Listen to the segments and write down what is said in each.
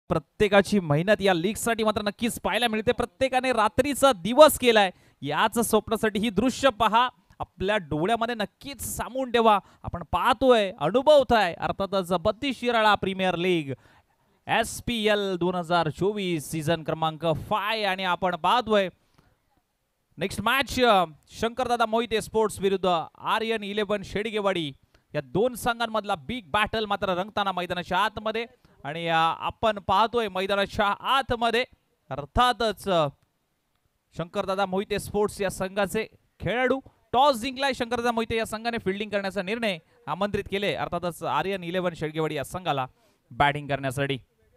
प्रत्येकाची मेहनत या लीगसाठी मात्र नक्कीच पाहायला मिळते. प्रत्येकाने रात्रीचा दिवस केलाय. याच स्वप्नासाठी ही दृश्य पहा, आपल्या डोळ्यामध्ये नक्कीच सामावून ठेवा. आपण पाहतोय, अनुभवतोय अर्थातच 32 Shirala premier league SPL 2024 season क्रमांक 5 आणि आपण पाहतोय next match Shankardada Mohite sports विरुद्ध आर्यन 11 शेडगेवाडी या दोन संघांमधला बिग बॅटल मात्र रंगताना मैदानाच्या आतमध्ये. आणि आपण पाहतोय मैदानाच्या आतमध्ये अर्थातच शंकरदादा मोहिते स्पोर्ट्स या संघाचे खेळाडू टॉस जिंकलाय. शंकरदादा मोहिते या संघाने फिल्डिंग करण्याचा निर्णय आमंत्रित केले अर्थातच आर्यन 11 शेडगेवाडी या संघाला बॅटिंग करण्यासाठी.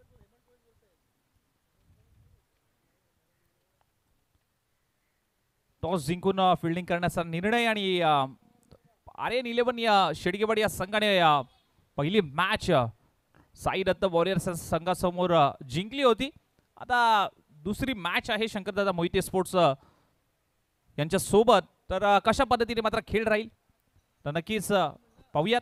टॉस जिंकून फिल्डिंग करण्याचा निर्णय आणि आर्यन 11 या शेडगेवाडी या संघाने पहिली मॅच साई दत्त वॉरियर्स संघासमोर जिंकली होती. आता दुसरी मॅच आहे शंकरदादा मोहिते स्पोर्ट्स यांच्या सोबत. तर कशा पद्धतीने मात्र खेळ राहील तर नक्कीच पाहूयात.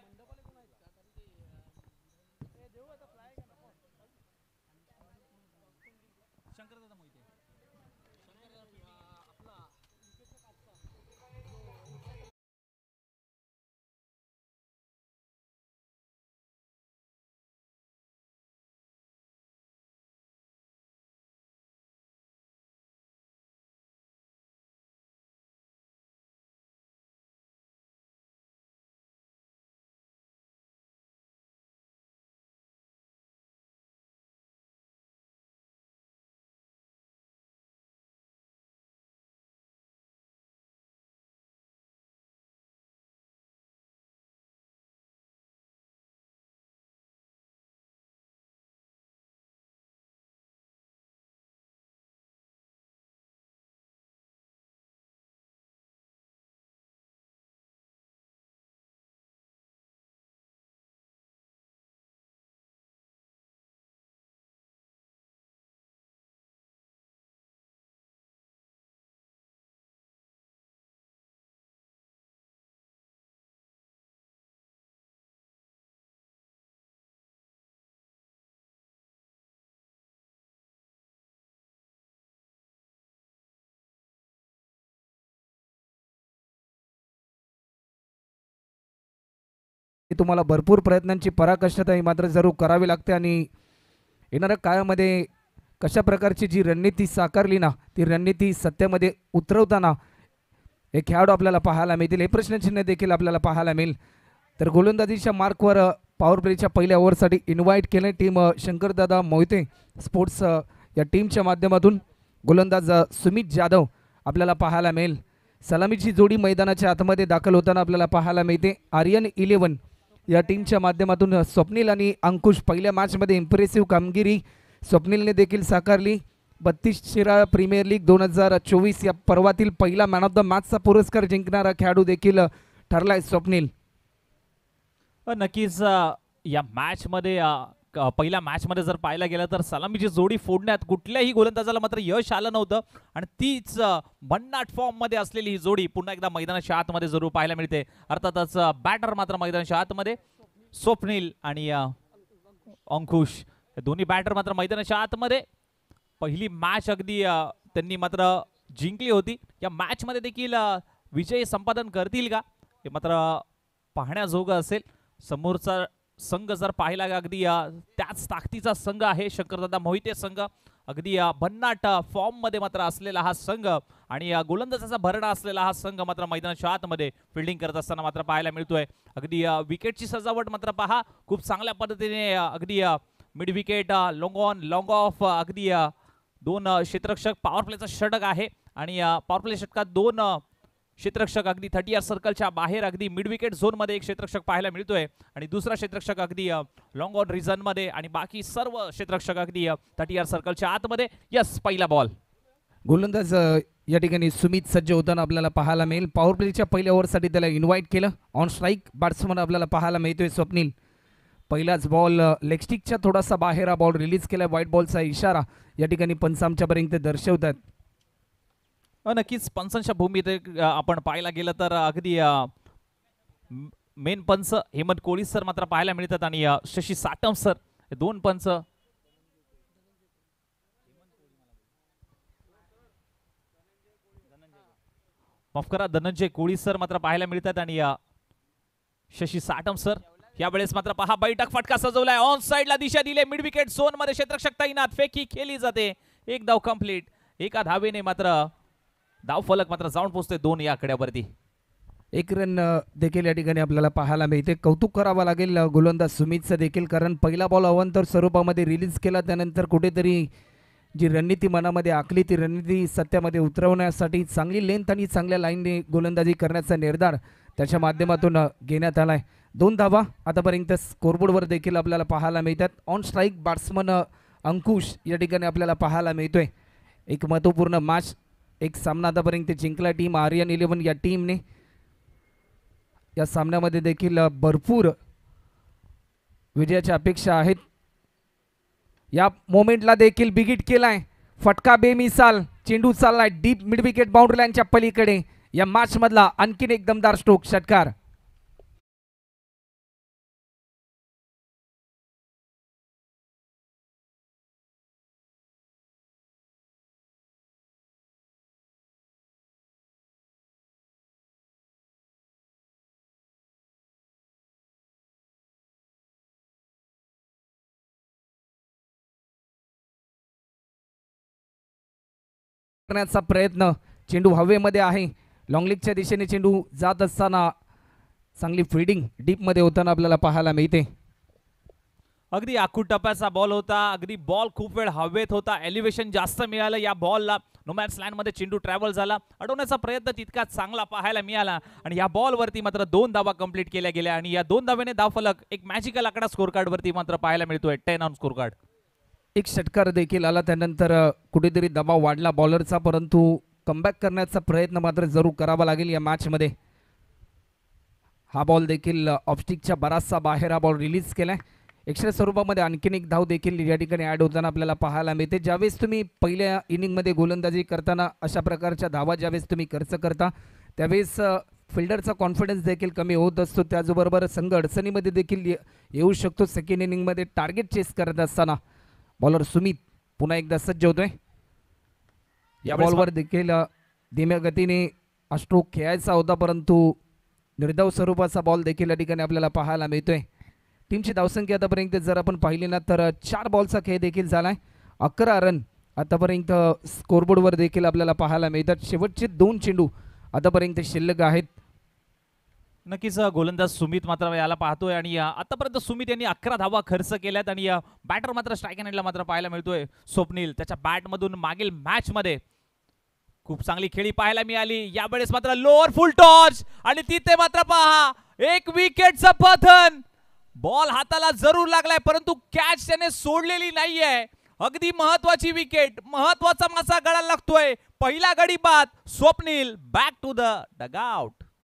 तुम्हाला भरपूर प्रयत्नांची पराकाष्ठता ही मात्र जरूर करावी लागते आणि येणाऱ्या काळामध्ये कशा प्रकारची जी रणनीती साकारली ना ती रणनीती सत्यामध्ये उतरवताना हे खेळाडू आपल्याला पाहायला मिळतील. हे प्रश्नचिन्ह देखील आपल्याला पाहायला मिळेल. तर गोलंदाजीच्या मार्कवर पॉवर प्लेच्या पहिल्या ओव्हरसाठी इन्व्हाइट केले टीम शंकरदादा मोहिते स्पोर्ट्स या टीमच्या माध्यमातून. गोलंदाज सुमित जाधव आपल्याला पाहायला मिळेल. सलामीची जोडी मैदानाच्या आतमध्ये दाखल होताना आपल्याला पाहायला मिळते. आर्यन 11 या टीमच्या माध्यमातून स्वप्नील आणि अंकुश पहिल्या मॅचमध्ये इम्प्रेसिव्ह कामगिरी स्वप्नीलने देखील साकारली. 32 शिराळा प्रीमियर लीग 2024 या पर्वातील पहिला मॅन ऑफ द मॅचचा पुरस्कार जिंकणारा खेळाडू देखील ठरलाय स्वप्नील. नक्कीच या मॅचमध्ये पहिल्या मॅचमध्ये जर पाहायला गेलं तर सलामीची जोडी फोडण्यात कुठल्याही गोलंदाजाला मात्र यश आलं नव्हतं आणि तीच भन्नाट फॉर्म मध्ये असलेली ही जोडी पुन्हा एकदा मैदानाच्या आतमध्ये जरूर पाहायला मिळते. अर्थातच बॅटर मात्र मैदानाच्या आतमध्ये स्वप्नील आणि अंकुश हे दोन्ही बॅटर मात्र मैदानाच्या आतमध्ये. पहिली मॅच अगदी त्यांनी मात्र जिंकली होती. या मॅच मध्ये देखील विजय संपादन करतील का हे मात्र पाहण्याजोगं असेल. समोरचा संघ जर पाहिला अगदी त्याच ताकदीचा संघ आहे शंकरदादा मोहिते संघ. अगदी भन्नाट फॉर्म मध्ये मात्र असलेला हा संघ आणि गोलंदाजाचा भरणा असलेला हा संघ मात्र मैदानाच्या आतमध्ये फिल्डिंग करत असताना मात्र पाहायला मिळतोय. अगदी विकेटची सजावट मात्र पहा खूप चांगल्या पद्धतीने अगदी mid wicket long on long off अगदी दोन क्षेत्ररक्षक पॉवर प्लेचा षटक आहे आणि पॉवर प्ले षटकात दोन क्षेत्ररक्षक अगदी 30 सर्कलच्या बाहेर अगदी मिड विकेट झोन मध्ये एक क्षेत्ररक्षक पाहायला मिळतोय आणि दुसरा क्षेत्ररक्षक अगदी लॉंग ऑन रिजन मध्ये आणि बाकी सर्व क्षेत्ररक्षक अगदी 30 सर्कलच्या आतमध्ये. यस पहिला बॉल. गोलंदाज या ठिकाणी सुमित सज्ज होताना आपल्याला पाहायला मिळेल. पॉवर प्लेच्या पहिल्या ओव्हरसाठी त्याला इन्व्हाइट केलं. ऑन स्ट्राईक बॅट्समन आपल्याला पाहायला मिळतोय स्वप्नील. पहिलाच बॉल लेग स्टिकच्या थोडासा बाहेर हा बॉल रिलीज केला. व्हाईट बॉलचा इशारा या ठिकाणी पंच आमच्यापर्यंत दर्शवतात. नक्कीच पंचांच्या भूमीत आपण पाहायला गेलं तर अगदी मेन पंच हेमंत कोळी सर मात्र पाहायला मिळतात आणि शशी साटम सर दोन पंच माफ करा, धनंजय कोळी सर मात्र पाहायला मिळतात आणि शशी साटम सर यावेळेस मात्र पहा बैठक फटका सजवलाय, ऑन साइडला दिशा दिले, मिड विकेट झोन मध्ये क्षेत्ररक्षक तैनात, फेकी केली जाते, एक धाव कंप्लीट, एका धावेने मात्र धाव फलक मात्र जाऊन पोहोचते 2 या आकड्यावरती. एक रन देखील या ठिकाणी आपल्याला पाहायला मिळते. कौतुक करावं लागेल गोलंदाज सुमितचं देखील, कारण पहिला बॉल अवांतर स्वरूपामध्ये रिलीज केला, त्यानंतर कुठेतरी जी रणनीती मनामध्ये आखली ती रणनीती सत्यामध्ये उतरवण्यासाठी चांगली लेंथ आणि चांगल्या लाईनने गोलंदाजी करण्याचा निर्धार त्याच्या माध्यमातून घेण्यात आलाय. 2 धावा आतापर्यंत स्कोरबोर्डवर देखील आपल्याला पाहायला मिळतात. ऑन स्ट्राईक बॅट्समन अंकुश या ठिकाणी आपल्याला पाहायला मिळतोय. एक महत्त्वपूर्ण मॅच, एक सामना आतापर्यंत जिंकला टीम आर्यन 11 या टीमने. या सामन्यामध्ये देखील भरपूर विजयाच्या अपेक्षा आहेत. या मोमेंटला देखील बिगिट केलाय, फटका बेमिसाल, चेंडू चाललाय डीप मिड विकेट बाउंड्री लाईनच्या पलीकडे. या मॅच मधला आणखीन एक दमदार स्ट्रोक, षटकार. करण्याचा प्रयत्न, चेंडू हवेमध्ये आहे, लॉंग लेगच्या दिशेने चेंडू जात असताना चांगली फील्डिंग डीप मध्ये होताना आपल्याला पाहायला मिळते. अगदी आखूड टप्प्याचा बॉल होता, अगदी बॉल खूप वेळ हवेत होता, एलिव्हेशन जास्त मिळालं या बॉलला, नोमॅन्स लँड मध्ये चेंडू ट्रॅव्हल झाला, अडवण्याचा प्रयत्न तितका चांगला पाहायला मिळाला आणि या बॉल वरती मात्र 2 धावा कंप्लीट केल्या गेल्या आणि या 2 धावेने धावफलक एक मॅजिकल आकडा स्कोर कार्ड वरती मात्र पाहायला मिळतोय, 10 ऑन स्कोर कार्ड. एक षटकार देखील आला, त्यानंतर कुठेतरी दबाव वाढला बॉलरचा, परंतु कमबॅक करण्याचा प्रयत्न मात्र जरूर करावा लागेल या मॅच मध्ये. हा बॉल देखील ऑफस्टिकच्या बराचसा बाहेर हा बॉल रिलीज केलाय. एक्स्ट्रा स्वरूपामध्ये आणखीन एक धाव देखील या ठिकाणी ॲड होताना आपल्याला पाहायला मिळते. ज्यावेळेस तुम्ही पहिल्या इनिंगमध्ये गोलंदाजी करताना अशा प्रकारच्या धावा ज्यावेळेस तुम्ही खर्च करता त्यावेळेस फिल्डरचा कॉन्फिडन्स देखील कमी होत असतो, त्याचबरोबर संघ अडचणीमध्ये देखील येऊ शकतो. सेकंड इनिंगमध्ये टार्गेट चेस करत असताना बॉलर सुमित पुन्हा एकदा सज्ज होतोय. या बॉलवर देखील धीम्या गतीने हा स्ट्रोक खेळायचा होता, परंतु निर्धाव स्वरूपाचा बॉल देखील या ठिकाणी आपल्याला पाहायला मिळतोय. टीमची धावसंख्या आतापर्यंत जर आपण पाहिली ना तर 4 बॉलचा खेळ देखील झालाय. 11 रन आतापर्यंत स्कोरबोर्डवर देखील आपल्याला पाहायला मिळतात. शेवटचे 2 चेंडू आतापर्यंत शिल्लक आहेत. नक्कीच गोलंदाज सुमित मात्र याला पाहतोय आणि आतापर्यंत सुमित यांनी 11 धावा खर्च केल्यात आणि बॅटर मात्र स्ट्राईक हँडला मात्र पाहायला मिळतोय स्वप्नील. त्याच्या बॅट मधून मागील मॅच मध्ये खूप चांगली खेळी पाहायला मिळाली, यावेळेस मात्र लोअर फुल टॉस आणि तिथे मात्र पहा एक विकेटचं पतन. बॉल हाताला जरूर लागलाय परंतु कॅच त्याने सोडलेली नाहीये. अगदी महत्वाची विकेट, महत्वाचा मासा गळाला लागतोय. पहिला गडी बाद, Swapnil back to the dugout.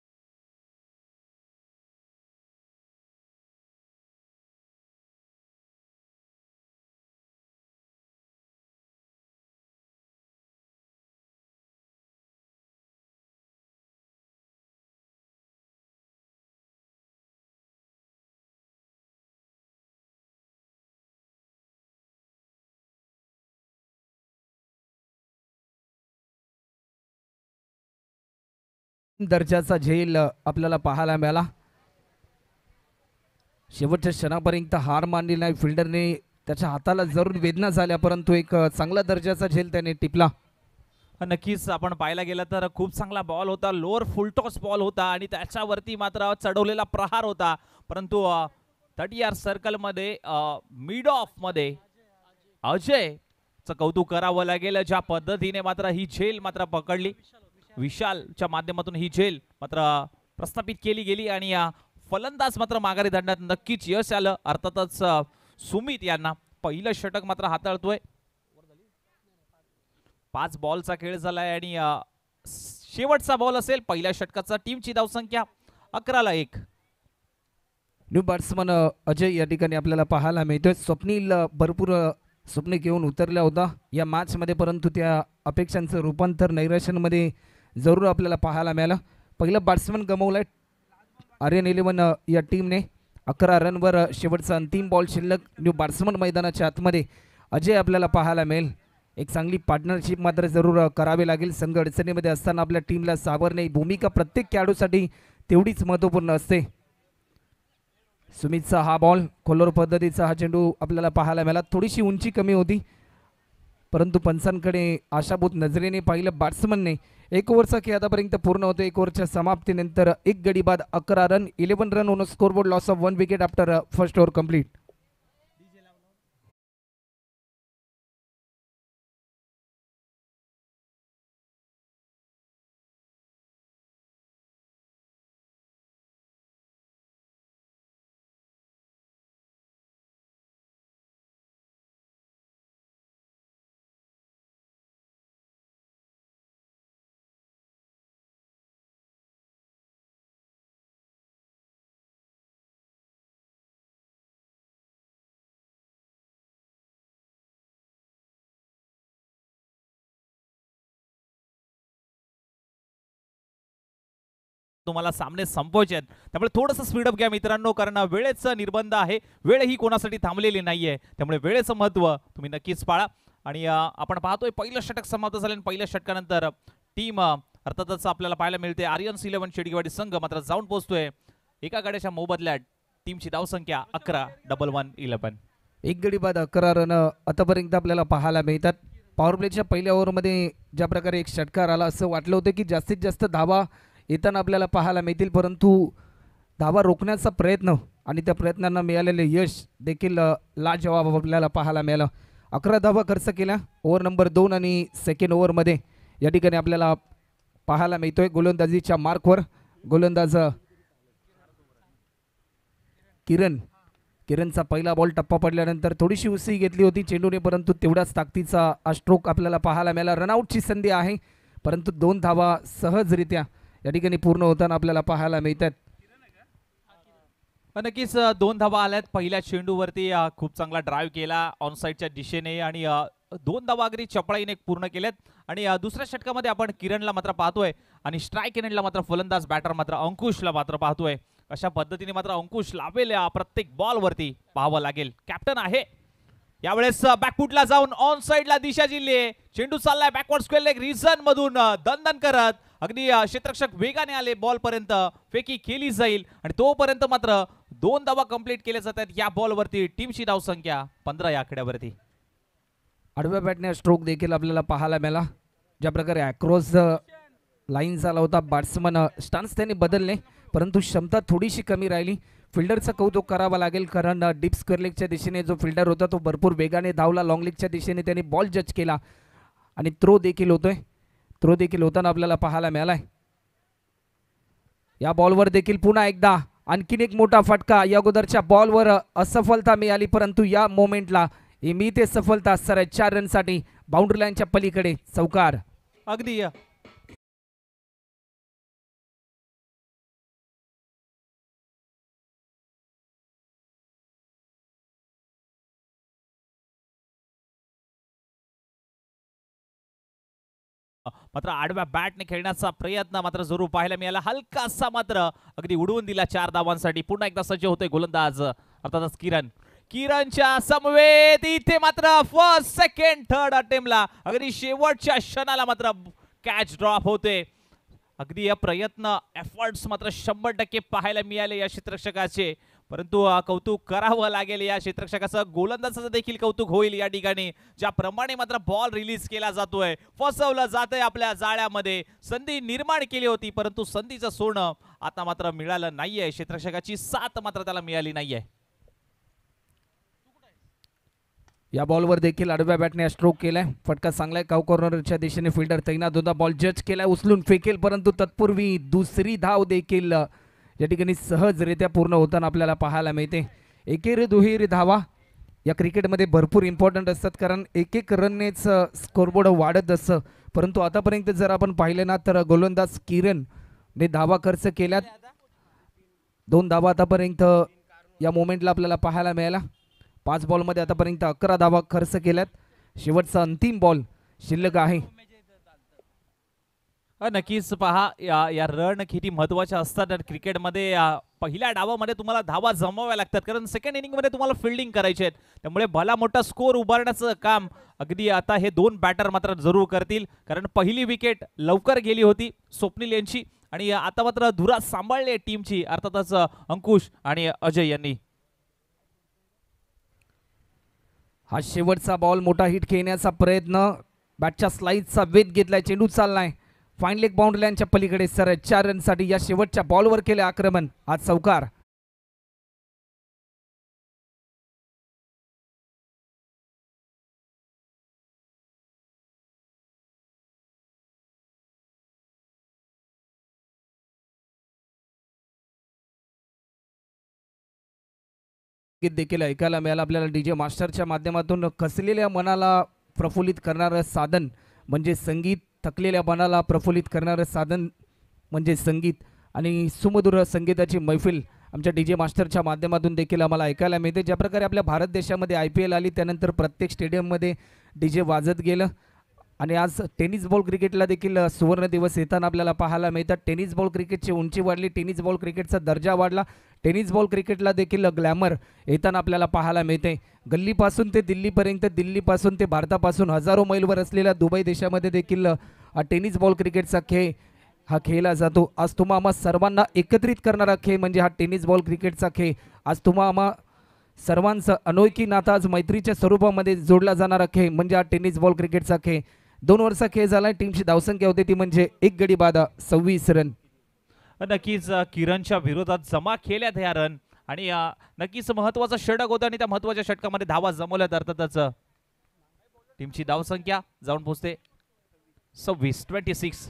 दर्जाचा झेल आपल्याला पाहायला मिळाला. शेवटच्या क्षणापर्यंत हार मानली नाही फिल्डरने, त्याच्या हाताला जरूर वेदना झाल्या परंतु एक चांगला दर्जाचा झेल त्याने टिपला. नक्कीच आपण पाहायला गेलं तर खूप चांगला बॉल होता, लोअर फुलटॉस बॉल होता आणि त्याच्यावरती मात्र चढवलेला प्रहार होता, परंतु 30 यार्ड सर्कल मध्ये मिड ऑफ मध्ये अजयचं कौतुक करावं लागेल. ज्या पद्धतीने मात्र ही झेल मात्र पकडली, विशालच्या माध्यमातून ही झेल मात्र प्रस्थापित केली गेली आणि फलंदाज मात्र माघारी धाडण्यात नक्कीच यश आलं. अर्थातच सुमित यांना पहिलं षटक मात्र हाताळतोय. 5 बॉलचा खेळ झालाय आणि शेवटचा बॉल असेल पहिल्या षटकाचा. टीमची धावसंख्या 11-1. न्यू बॅट्समन अजय या ठिकाणी आपल्याला पाहायला मिळतोय. स्वप्नील भरपूर स्वप्ने घेऊन उतरला होता या मॅच मध्ये, परंतु त्या अपेक्षांचं रूपांतर नैराश्यांमध्ये जरूर आपल्याला पाहायला मिळालं. पहिलं बॅट्समन गमावलाय आर्यन 11 या टीमने. 11 रनवर शेवटचा अंतिम बॉल शिल्लक. न्यू बॅट्समन मैदानाच्या आतमध्ये अजय आपल्याला पाहायला मिळेल. एक चांगली पार्टनरशिप मात्र जरूर करावी लागेल. संघ अडचणीमध्ये असताना आपल्या टीमला सावरणे भूमिका प्रत्येक खेळाडूसाठी तेवढीच महत्त्वपूर्ण असते. सुमितचा हा बॉल खोलवर पद्धतीचा हा चेंडू आपल्याला पाहायला मिळाला. थोडीशी उंची कमी होती परंतु पंचांकडे आशाभूत नजरेने पाहिलं बॅट्समनने. 1 ओव्हरचा खेळ आतापर्यंत पूर्ण होतो. 1 ओव्हरच्या समाप्तीनंतर 1 गडी बाद 11 run 11 run on scoreboard loss of 1 wicket after first over complete. तुम्हाला सामने संपवायचे आहेत, त्यामुळे थोडंसं स्पीडअप घ्या मित्रांनो, कारण वेळेचं निर्बंध आहे. वेळ ही कोणासाठी थांबलेली नाहीये, त्यामुळे वेळेचं महत्त्व तुम्ही नक्कीच पाळा. आणि आपण पाहतोय पहिलं षटक समाप्त झालं आणि पहिल्या षटकानंतर टीम अर्थातच आपल्याला पाहायला मिळते आर्यन्स 11 शेडगेवाडी संघ मात्र जाऊन पोहोचतोय एका गाड्याच्या मोबदल्यात. टीमची धावसंख्या 11 11 1 गडी बाद 11 रन आतापर्यंत आपल्याला पाहायला मिळतात. पॉवर प्लेच्या पहिल्या ओव्हरमध्ये ज्या प्रकारे एक षटकार आला असं वाटलं होतं की जास्तीत जास्त धावा येताना आपल्याला पाहायला मिळतील, परंतु धावा रोखण्याचा प्रयत्न आणि त्या प्रयत्नांना मिळालेले यश देखील लाजवाब आपल्याला पाहायला मिळालं. 11 धावा खर्च केल्या ओव्हर नंबर 2 आणि सेकंड ओव्हरमध्ये. या ठिकाणी आपल्याला पाहायला मिळतोय गोलंदाजीच्या मार्कवर गोलंदाज किरणचा पहिला बॉल टप्पा पडल्यानंतर थोडीशी उसळी घेतली होती चेंडूने, परंतु तेवढाच ताकदीचा स्ट्रोक आपल्याला पाहायला मिळाला. रनआउटची संधी आहे परंतु 2 धावा सहजरित्या या ठिकाणी पूर्ण होताना आपल्याला पाहायला मिळतात. नक्कीच 2 धावा आल्यात. पहिल्या चेंडूवरती खूप चांगला ड्राईव्ह केला ऑनसाईडच्या दिशेने आणि 2 धावा अगदी चपळाईने पूर्ण केल्यात. आणि दुसऱ्या षटकामध्ये आपण किरणला मात्र पाहतोय आणि स्ट्राईक एंडला मात्र फलंदाज बॅटर मात्र अंकुशला मात्र पाहतोय. अशा पद्धतीने मात्र अंकुश लावेल प्रत्येक बॉल वरती पाहावं लागेल. कॅप्टन आहे यावेळेस बॅकफुटला जाऊन ऑन साइडला दिशा जिल्हे चेंडू चाललाय बॅकवर्ड स्क्वेअर लेग रिझन मधून दणदण करत अगदी क्षेत्ररक्षक वेगाने आले बॉल पर्यंत फेकी केली जाईल आणि तोपर्यंत मात्र 2 धावा कंप्लीट केल्या जातात या बॉल वरती. टीमची धावसंख्या 15 या आकड्यावरती. आडव्या बॅटने स्ट्रोक देखील आपल्याला पाहायला मिळाला. ज्या प्रकारे अक्रॉस लाईन झाला होता बॅट्समन स्टान्स त्यांनी बदलले परंतु क्षमता थोडीशी कमी राहिली. फिल्डरचं कौतुक करावं लागेल कारण डीप स्क्वेअर लेगच्या दिशेने जो फिल्डर होता तो भरपूर वेगाने धावला. लॉंग लेगच्या दिशेने त्यांनी बॉल जज केला आणि थ्रो देखील होतोय. थ्रो देखील होताना आपल्याला पाहायला मिळालाय. या बॉलवर देखील पुन्हा एकदा आणखीन एक मोठा फटका. या अगोदरच्या बॉलवर असफलता मिळाली परंतु या मोमेंटला मिळते सफलता. 4 रनसाठी बाउंड्री लाईनच्या पलीकडे चौकार. अगदी मात्र आडव्या बॅटने खेळण्याचा प्रयत्न मात्र जरूर पाहायला मिळाला. हलकासा मात्र अगदी उडवून दिला 4 धावांसाठी. पुन्हा एकदा सज्ज होते गोलंदाज अर्थातच किरणच्या समवेत. इथे मात्र फर्स्ट सेकंड थर्ड अटेम्प्टला अगदी शेवटच्या क्षणाला मात्र कॅच ड्रॉप होते. अगदी या प्रयत्न एफर्ट्स मात्र 100% पाहायला मिळाले या क्षेत्ररक्षकाचे, परंतु कौतुक करावं लागेल या क्षेत्ररक्षकाचं. गोलंदाजाचं देखील कौतुक होईल या ठिकाणी ज्याप्रमाणे मात्र बॉल रिलीज केला जातोय, फसवलं जातंय आपल्या जाळ्यामध्ये. संधी निर्माण केली होती परंतु संधीचं सोनं आता मात्र मिळालं नाहीये. क्षेत्ररक्षकाची साथ मात्र त्याला मिळाली नाहीये. या बॉलवर देखील आडव्या बॅटने स्ट्रोक केलाय. फटका चांगलाय काउ कॉर्नरच्या दिशेने फिल्डर तैनात होता. बॉल जज केलाय उचलून फेकेल परंतु तत्पूर्वी दुसरी धाव देखील या ठिकाणी सहजरित्या पूर्ण होताना आपल्याला पाहायला मिळते. एकेरी दुहेरी धावा या क्रिकेटमध्ये भरपूर इम्पॉर्टंट असतात कारण एक एक रननेच स्कोरबोर्ड वाढत असतं. परंतु आतापर्यंत जर आपण पाहिलं ना तर गोलंदाज किरणने धावा खर्च केल्यात. 2 धावा आतापर्यंत या मोमेंटला आपल्याला पाहायला मिळाला. 5 बॉलमध्ये आतापर्यंत 11 धावा खर्च केल्यात. शेवटचा अंतिम बॉल शिल्लक आहे. नक्कीच पहा या या रन किती महत्वाच्या असतात आणि क्रिकेटमध्ये पहिल्या डावामध्ये तुम्हाला धावा जमवाव्या लागतात कारण सेकंड इनिंगमध्ये तुम्हाला फिल्डिंग करायची आहेत त्यामुळे भला मोठा स्कोर उभारण्याचं काम अगदी आता हे दोन बॅटर मात्र जरूर करतील कारण पहिली विकेट लवकर गेली होती स्वप्नील यांची आणि आता मात्र धुरा सांभाळली टीमची अर्थातच अंकुश आणि अजय यांनी. हा शेवटचा बॉल मोठा हिट खेळण्याचा प्रयत्न बॅटच्या स्लाइसचा वेध घेतलाय चेंडू चाललाय फाईन लेग बाउंड्री लाईनच्या पलीकडे सर 4 रनसाठी या शेवटच्या बॉलवर केले आक्रमण आज चौकार. गीत देखील ऐकायला मिळालं आपल्याला डीजे मास्टरच्या माध्यमातून कसलेल्या मनाला प्रफुल्लित करणारं साधन म्हणजे संगीत थकलेल्या मनाला प्रफुल्लित करणारं साधन म्हणजे संगीत आणि सुमधुर संगीताची मैफिल आमच्या डीजे मास्टरच्या माध्यमातून देखील आम्हाला ऐकायला मिळते. ज्या प्रकारे आपल्या भारत देशामध्ये IPL आली त्यानंतर प्रत्येक स्टेडियममध्ये डीजे वाजत गेलं आणि आज टेनिस बॉल क्रिकेटला देखील सुवर्ण दिवस येताना आपल्याला पाहायला मिळतात. टेनिस बॉल क्रिकेटची उंची वाढली टेनिस बॉल क्रिकेटचा दर्जा वाढला टेनिस बॉल क्रिकेटला देखील ग्लॅमर येताना आपल्याला पाहायला मिळते. गल्लीपासून ते दिल्लीपर्यंत दिल्लीपासून ते भारतापासून हजारो मैलवर असलेल्या दुबई देशामध्ये देखील हा टेनिस बॉल क्रिकेटचा खेळ हा खेळला जातो. आज तुम्हा आम्हा सर्वांना एकत्रित करणारा खेळ म्हणजे हा टेनिस बॉल क्रिकेटचा खेळ. आज तुम्हा आम्हा सर्वांचं अनोळखी नातं आज मैत्रीच्या स्वरूपामध्ये जोडला जाणारा खेळ म्हणजे हा टेनिस बॉल क्रिकेटचा खेळ. 2 ओव्हरचा खेळ झाला टीमची धावसंख्या होती ती म्हणजे 1 गडी बादा 26 रन. नक्कीच किरणच्या विरोधात जमा केल्यात ह्या रन आणि नक्कीच महत्वाचं षटक होतं आणि त्या महत्वाच्या षटकामध्ये धावा जमवल्यात अर्थातच टीमची धावसंख्या जाऊन पोहोचते 26.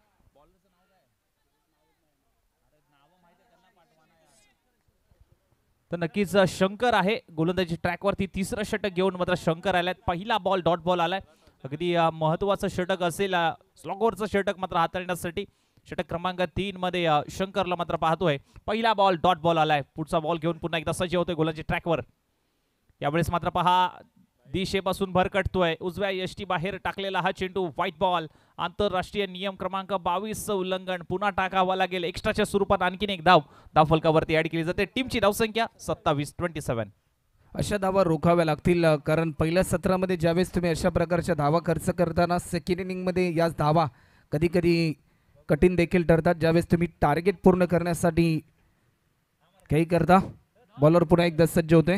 तर नक्कीच शंकर आहे गोलंदाजी ट्रॅकवरती तिसरं षटक घेऊन मात्र शंकर आलाय. पहिला बॉल डॉट बॉल आलाय अगदी महत्वाचं षटक असेल स्लॉगवरचं षटक मात्र हाताळण्यासाठी षटक क्रमांक 3 मध्ये शंकरला मात्र पाहतोय. पहिला बॉल डॉट बॉल आलाय पुढचा बॉल घेऊन पुन्हा एकदा सज्ज होतोय गोलंदाजी ट्रॅकवर. यावेळेस मात्र पहा दिशेपासून भरकटतोय उजव्या यष्टी बाहेर टाकलेला हा चेंडू व्हाईट बॉल आंतरराष्ट्रीय नियम क्रमांक 22 उल्लंघन पुन्हा टाकावा लागेल एक्स्ट्राच्या स्वरूपात आणखीन एक धाव फलकावरती ऍड केली जाते. टीमची धावसंख्या 27. अशा धावा रोखाव्या लागतील कारण पहिल्या सत्रामध्ये ज्यावेळेस तुम्ही अशा प्रकारच्या धावा खर्च करताना सेकंड इनिंगमध्ये याच धावा कधी कधी कठीण देखील ठरतात. ज्यावेळेस तुम्ही टार्गेट पूर्ण करण्यासाठी काही करता बॉलर पुन्हा एकदा सज्ज होते.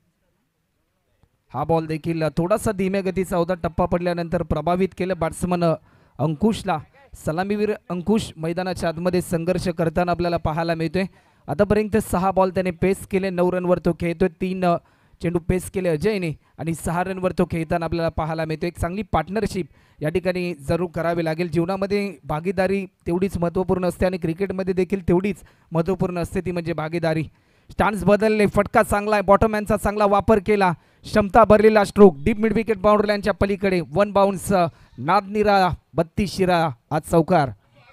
हा बॉल देखील थोडासा धीम्या गतीचा होता टप्पा पडल्यानंतर प्रभावित केलं बॅट्समन अंकुशला. सलामीवीर अंकुश मैदानाच्या आतमध्ये संघर्ष करताना आपल्याला पाहायला मिळतोय. आतापर्यंत 6 बॉल त्याने पेस केले 9 रनवर तो खेळतोय. 3 चेंडू पेस केले अजयने आणि 6 रनवर तो खेळताना आपल्याला पाहायला मिळतो. एक चांगली पार्टनरशिप या ठिकाणी जरूर करावी लागेल. जीवनामध्ये भागीदारी तेवढीच महत्त्वपूर्ण असते आणि क्रिकेटमध्ये देखील तेवढीच महत्त्वपूर्ण असते ती म्हणजे भागीदारी. स्टान्स बदलले फटका चांगला आहे बॉटमॅनचा चांगला वापर केला क्षमता भरलेला stroke deep mid wicket boundary लाईनच्या पलीकडे 1 बाउन्स नाद निराळा 32 शिराळा आज चौकार.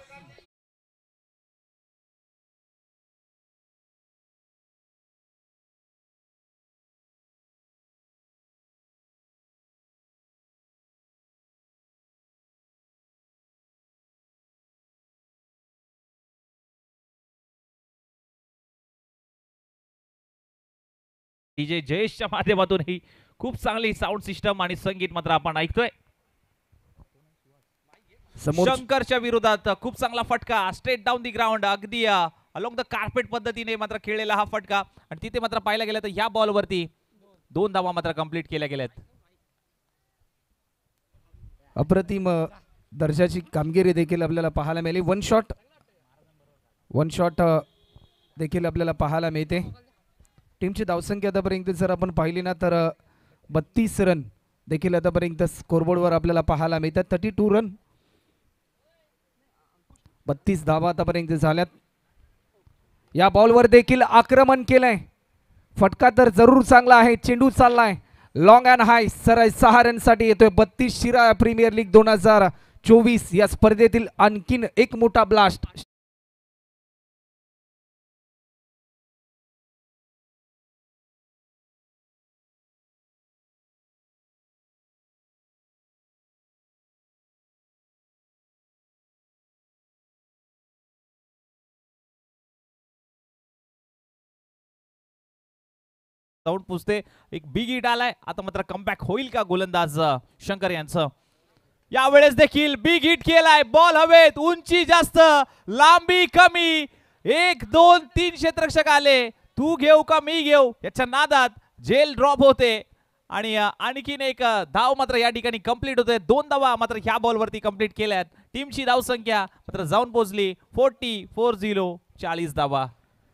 डीजे जयेशच्या माध्यमातून ही खूप चांगली साऊंड सिस्टम आणि संगीत मात्र आपण ऐकतोय. शंकरच्या विरोधात खूप चांगला फटका स्ट्रेट डाऊन दी ग्राउंड अगदी अलोंग द कार्पेट पद्धतीने मात्र खेळलेला हा फटका आणि तिथे मात्र पाहायला गेलं तर या बॉलवरती 2 धावा मात्र कंप्लीट केल्या गेल्यात. अप्रतिम दर्जाची कामगिरी देखील आपल्याला पाहायला मिळाली. वन शॉट देखील आपल्याला पाहायला मिळते. टीमची धावसंख्या आतापर्यंत जर आपण पाहिली ना तर 32 रन देखील आतापर्यंत स्कोरबोर्डवर आपल्याला पाहायला मिळतात. 32 रन 32 धावा आतापर्यंत झाल्यात. या बॉलवर देखील आक्रमण केलंय फटका तर जरूर चांगला आहे चेंडू चाललाय लॉंग अँड हाय सरळ 6 रनसाठी येतोय. 32 शिराळा प्रीमियर लीग 2024 या स्पर्धेतील आणखीन एक मोठा ब्लास्ट जाऊन पुसते. एक बिग हिट आलाय. आता मात्र कमबॅक होईल का गोलंदाज शंकर यांचं? यावेळेस देखील बिग हिट केलाय. बॉल हवेत, उंची जास्त, लांबी कमी. 1 2 3 क्षेत्ररक्षक आले. तू घेऊ का मी घेऊ याच्या नादात जेल ड्रॉप होते आणि आणखीन एक धाव मात्र या ठिकाणी कंप्लीट होते. 2 धावा मात्र ह्या बॉलवरती कंप्लीट केल्यात. टीमची धाव संख्या मात्र जाऊन पोहोचली 40 40 धावा.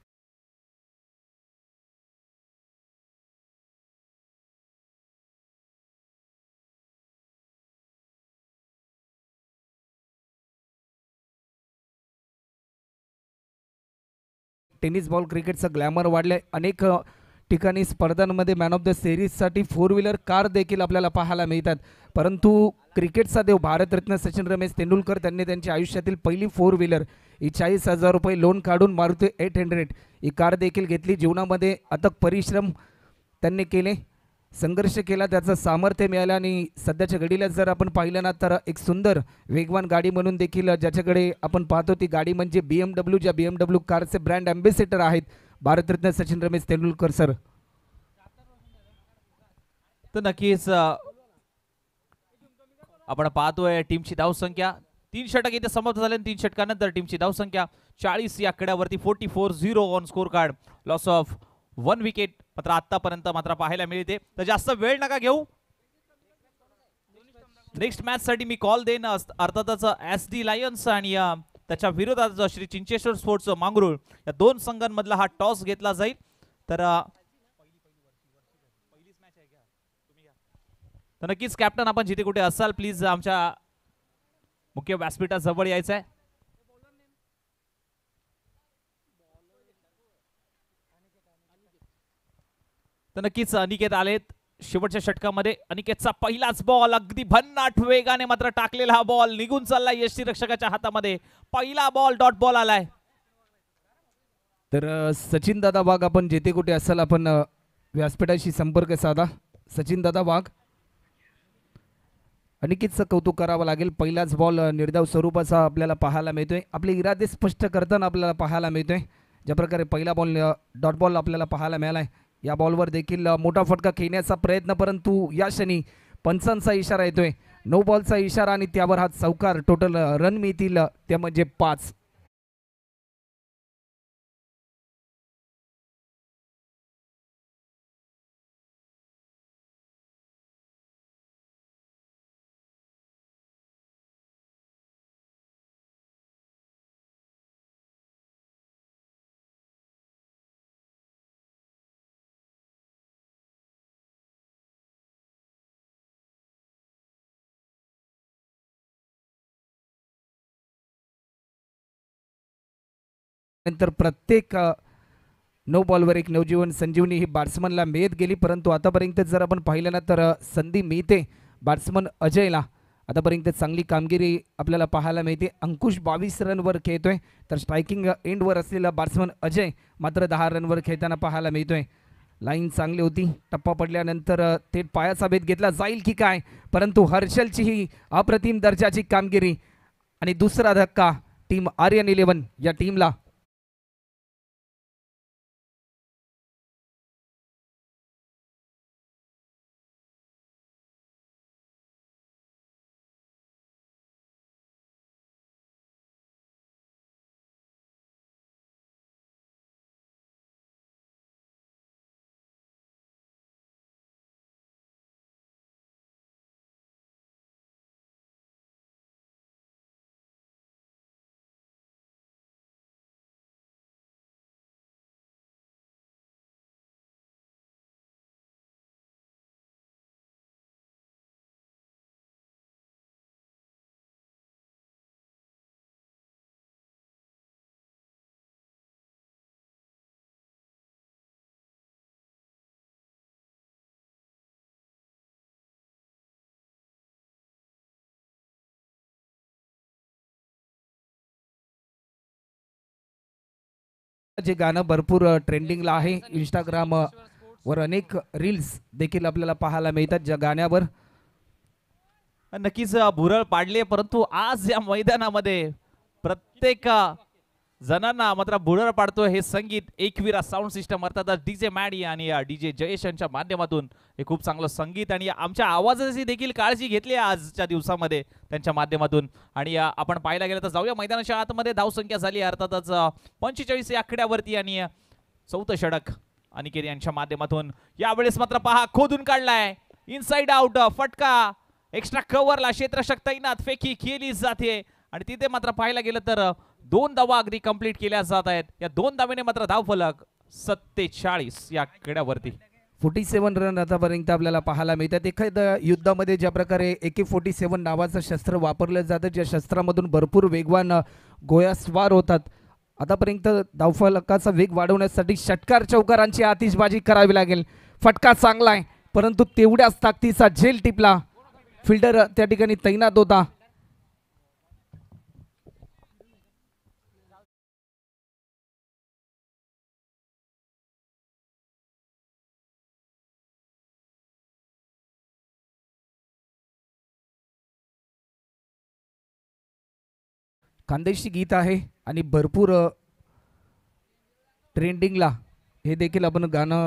टेनिस बॉल क्रिकेटचं ग्लॅमर वाढलंय. अनेक ठिकाणी स्पर्धांमध्ये मॅन ऑफ द सिरीजसाठी 4 व्हीलर कार देखील आपल्याला पाहायला मिळतात. परंतु क्रिकेटचा देव भारतरत्न सचिन रमेश तेंडुलकर त्यांनी त्यांच्या आयुष्यातील पहिली 4 व्हीलर ही 40,000 रुपये लोन काढून मारुती 800 ही कार देखील घेतली. जीवनामध्ये अथक परिश्रम त्यांनी केले, संघर्ष केला, त्याचं सामर्थ्य मिळालं आणि सध्याच्या घडीला जर आपण पाहिलं ना तर एक सुंदर वेगवान गाडी म्हणून देखील ज्याच्याकडे आपण पाहतो ती गाडी म्हणजे BMW. ज्या BMW कारचे ब्रँड अँबॅसेडर आहेत भारतरत्न सचिन रमेश तेंडुलकर सर. तर नक्कीच आपण पाहतोय टीमची धाव संख्या 3 षटक इथे समाप्त झाले. 3 षटकानंतर टीमची धाव संख्या 40 या आकड्यावरती 44-0 on score card. Loss of 1 wicket मात्र आतापर्यंत मात्र पाहायला मिळते. तर जास्त वेळ नका घेऊ. नेक्स्ट मॅच साठी मी कॉल देईन. अर्थातच SD लायन्स आणि त्याच्या विरोधात श्री चिंचेश्वर स्पोर्ट्स मांगरूळ या 2 संघांमधला हा टॉस घेतला जाईल. तर नक्कीच कॅप्टन आपण जिथे कुठे असाल प्लीज आमच्या मुख्य व्यासपीठाजवळ यायचं आहे. तर नक्कीच अनिकेत आलेत शेवटच्या षटकामध्ये. अनिकेतचा पहिलाच बॉल अगदी भन्नाट वेगाने मात्र टाकलेला हा बॉल निघून चाललाय यष्टीरक्षकाच्या हातामध्ये. पहिला बॉल डॉट बॉल आलाय. तर सचिन दादा वाघ आपण जेथे कुठे असाल आपण व्यासपीठाशी संपर्क साधा. सचिन दादा वाघ, अनिकेतचं कौतुक करावं लागेल. पहिलाच बॉल निर्धाव स्वरूपाचा आपल्याला पाहायला मिळतोय. आपले इरादे स्पष्ट करताना आपल्याला पाहायला मिळतोय. ज्या प्रकारे पहिला बॉल डॉट बॉल आपल्याला पाहायला मिळालाय. या बॉलवर देखील मोठा फटका खेळण्याचा प्रयत्न, परंतु या क्षणी पंचांचा इशारा येतोय, नो बॉलचा इशारा आणि त्यावर हा चौकार. टोटल रन मिळतील त्या म्हणजे 5. नंतर प्रत्येक नो बॉलवर एक नवजीवन संजीवनी ही बॅट्समनला मिळत गेली. परंतु आतापर्यंत जर आपण पाहिलं ना तर संधी मिळते बॅट्समन अजयला. आतापर्यंत चांगली कामगिरी आपल्याला पाहायला मिळते. अंकुश 22 रनवर खेळतोय तर स्ट्रायकिंग एंडवर असलेला बॅट्समन अजय मात्र 10 रनवर खेळताना पाहायला मिळतोय. लाईन चांगली होती. टप्पा पडल्यानंतर थेट पायाचा भेद घेतला जाईल की काय, परंतु हर्षलची ही अप्रतिम दर्जाची कामगिरी आणि दुसरा धक्का टीम आर्यन 11 या टीमला. जे गाणं भरपूर ट्रेंडिंगला आहे. इंस्टाग्राम वर अनेक रील्स देखील आपल्याला पाहायला मिळतात ज्या गाण्यावर नक्कीच भुरळ पाडले. परंतु आज या मैदानामध्ये प्रत्येक जणांना मात्र बुडर पाडतोय हे संगीत एकविरा साऊंड सिस्टम अर्थात डीजे मॅडी आणि डीजे जयेश यांच्या माध्यमातून हे खूप चांगलं संगीत आणि आमच्या आवाजाची देखील काळजी घेतली आजच्या दिवसामध्ये त्यांच्या माध्यमातून. आणि आपण पाहायला गेलं तर जाऊया मैदानाच्या आतमध्ये. धावसंख्या झाली अर्थातच 45 या आकड्यावरती आणि चौथं षटक अनिकेत यांच्या माध्यमातून. यावेळेस मात्र पहा खोदून काढलाय इनसाइड आउट फटका एक्स्ट्रा कव्हरला क्षेत्ररक्षक तैनात फेकी केली जाते आणि तिथे मात्र पाहायला गेलं तर 2 धावा अगदी कंप्लीट केल्या जात आहेत. या 2 धावेने मात्र धावफलक 47 या खेळावरती. 47 रन आतापर्यंत आपल्याला पाहायला मिळतात. एखाद्या युद्धामध्ये ज्या प्रकारे AK-47 नावाचं शस्त्र वापरलं जातं, ज्या शस्त्रामधून भरपूर वेगवान गोळ्या स्वार होतात, आतापर्यंत धावफलकाचा वेग वाढवण्यासाठी षटकार चौकारांची आतिषबाजी करावी लागेल. फटका चांगला आहे परंतु तेवढ्याच ताकदीचा झेल टिपला. फिल्डर त्या ठिकाणी तैनात होता. खानदेशी गीत आहे आणि भरपूर ट्रेंडिंगला हे देखील आपण गाणं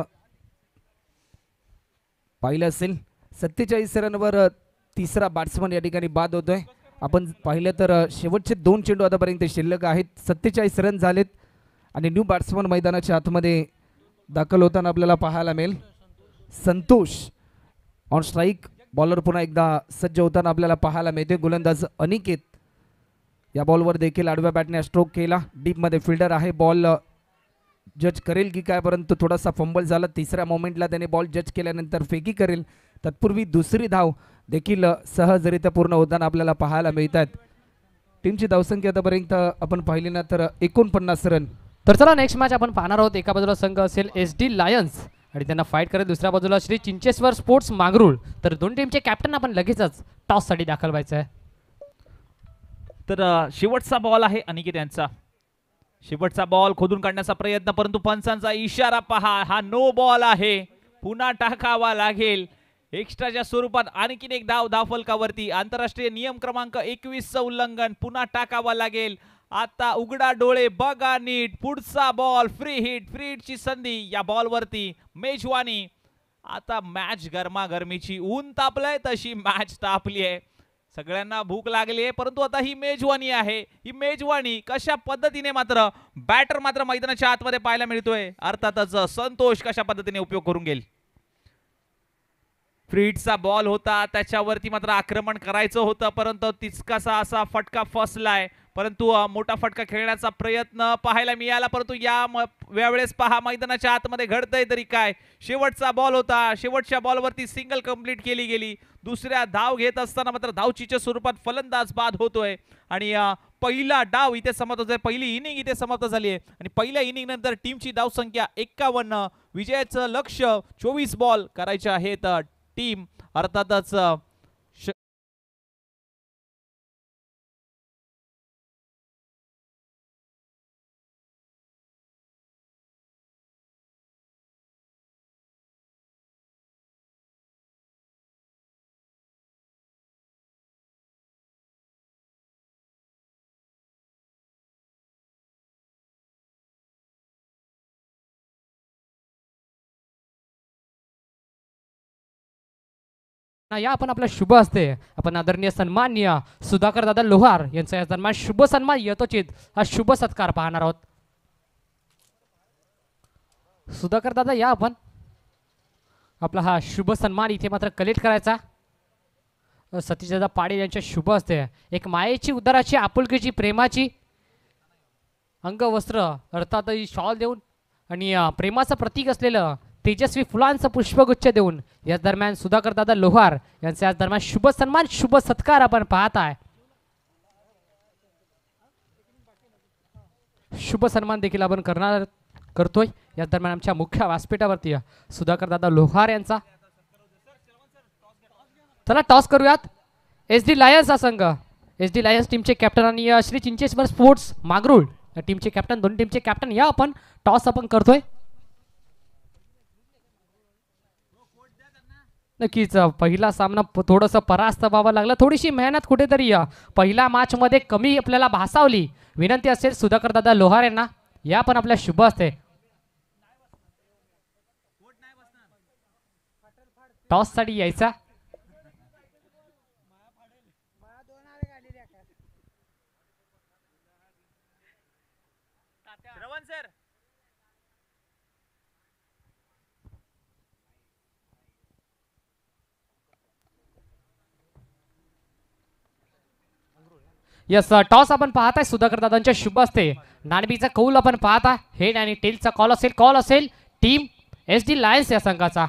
पाहिलं असेल. 47 रनवर तिसरा बॅट्समन या ठिकाणी बाद होतोय. आपण पाहिलं तर शेवटचे 2 चेंडू आतापर्यंत शिल्लक आहेत. 47 रन झालेत आणि न्यू बॅट्समन मैदानाच्या आतमध्ये दाखल होताना आपल्याला पाहायला मिळेल. Santosh on strike. बॉलर पुन्हा एकदा सज्ज होताना आपल्याला पाहायला मिळते. गोलंदाज अनिकेत या बॉलवर देखील आडव्या बॅटने स्ट्रोक केला. डीपमध्ये फिल्डर आहे. बॉल जज करेल की काय, परंतु थोडासा फंबल झाला. तिसऱ्या मोमेंटला त्याने बॉल जज केल्यानंतर फेकी करेल. तत्पूर्वी दुसरी धाव देखील सहजरित्या पूर्ण होताना आपल्याला पाहायला मिळतात. टीमची धावसंख्या आतापर्यंत आपण पाहिली ना तर 49 रन. तर चला नेक्स्ट मॅच आपण पाहणार आहोत. एका बाजूला संघ असेल SD लायन्स आणि त्यांना फाईट करत दुसऱ्या बाजूला श्री चिंचेश्वर स्पोर्ट्स मांगरूळ. तर दोन टीमचे कॅप्टन आपण लगेचच टॉससाठी दाखल व्हायचं आहे. तर शेवटचा बॉल आहे अनिकेत यांचा. शेवटचा बॉल खोदून काढण्याचा प्रयत्न परंतु पंचांचा इशारा पहा. हा नो बॉल आहे. पुन्हा टाकावा लागेल. एक्स्ट्राच्या स्वरूपात आणखीन एक धाव धावफलकावरती. आंतरराष्ट्रीय नियम क्रमांक 21चं उल्लंघन. पुन्हा टाकावा लागेल. आता उघडा डोळे बघा नीट. पुढचा बॉल फ्री हिट. फ्री हिटची संधी या बॉलवरती मेजवानी. आता मॅच गरमागरमीची. ऊन तापलंय तशी मॅच तापली आहे. सगळ्यांना भूक लागली आहे परंतु आता ही मेजवानी आहे. ही मेजवानी कशा पद्धतीने मात्र बॅटर मात्र मैदानाच्या आतमध्ये पाहायला मिळतोय. अर्थातच संतोष कशा पद्धतीने उपयोग करून घेईल. फ्रीटचा बॉल होता त्याच्यावरती मात्र आक्रमण करायचं होतं परंतु तितकासा असा फटका फसलाय. परंतु मोठा फटका खेळण्याचा प्रयत्न पाहायला मिळाला परंतु यावेळेस पहा मैदानाच्या आतमध्ये घडतंय तरी काय. शेवटचा बॉल होता. शेवटच्या बॉलवरती सिंगल कंप्लीट केली गेली. दुसऱ्या धाव घेत असताना मात्र धावचीच्या स्वरूपात फलंदाज बाद होतोय आणि पहिला डाव इथे समाप्त होतोय. पहिली इनिंग इथे समाप्त झाली आहे आणि पहिल्या इनिंग नंतर टीमची धावसंख्या 51. विजयाचं लक्ष 24 बॉल करायचे आहेत. टीम अर्थातच या आपण आपला शुभ असते आपण आदरणीय सन्माननीय सुधाकर दादा लोहार यांचा या दरम्यान शुभ सन्मान यथोचित हा शुभ सत्कार पाहणार आहोत. सुधाकर दादा या आपण आपला हा शुभ सन्मान इथे मात्र कलेक्ट करायचा. सतीशदादा पाडे यांच्या शुभ असते एक मायेची उदाराची आपुलकीची प्रेमाची अंगवस्त्र अर्थात शॉल देऊन आणि प्रेमाचं प्रतीक असलेलं तेजस्वी फुलांचं पुष्पगुच्छ देऊन या दरम्यान सुधाकर दादा लोहार यांचा आज दरम्यान शुभ सन्मान शुभ सत्कार आपण पाहत आहे. शुभ सन्मान देखील आपण करतोय या दरम्यान आमच्या मुख्य व्यासपीठावरती सुधाकर दादा लोहार यांचा. चला टॉस करूयात. SD लायन्स हा संघ SD लायन्स टीमचे कॅप्टन आणि श्री चिंचेश्वर स्पोर्ट्स मांगरूळ टीमचे कॅप्टन दोन टीमचे कॅप्टन या आपण टॉस आपण करतोय. नक्कीच पहिला सामना थोडंसं परास्त व्हावं लागलं. थोडीशी मेहनत कुठेतरी पहिल्या मॅचमध्ये कमी आपल्याला भासावली. विनंती असेल सुधाकर दादा लोहार यांना या पण आपल्या शुभ असते. टॉससाठी यायचा. यस टॉस आपण पाहताय सुधाकर दादांच्या शुभ असते. नाणबीचा कौल आपण पाहता. हेड आणि टेलचा कॉल असेल टीम SD लायन्स या संघाचा.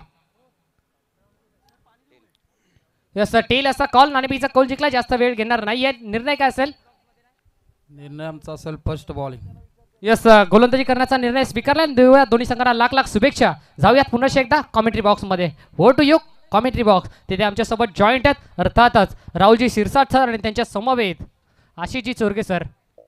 यस टेल असा कॉल. नाणबीचा कौल जिंकला. जास्त वेळ घेणार नाहीये. निर्णय काय असेल? निर्णय आमचा असेल फर्स्ट बॉलिंग. यस गोलंदाजी करण्याचा निर्णय स्वीकारला. देऊया दोन्ही संघांना लाख लाख शुभेच्छा. जाऊयात पुन्हा एकदा कॉमेंट्री बॉक्समध्ये. हो टू यू कॉमेंट्री बॉक्स. तिथे आमच्यासोबत जॉईंट आहेत अर्थातच राहुलजी शिरसाट सर आणि त्यांच्या समवेत आशिषजी चोरगे सर.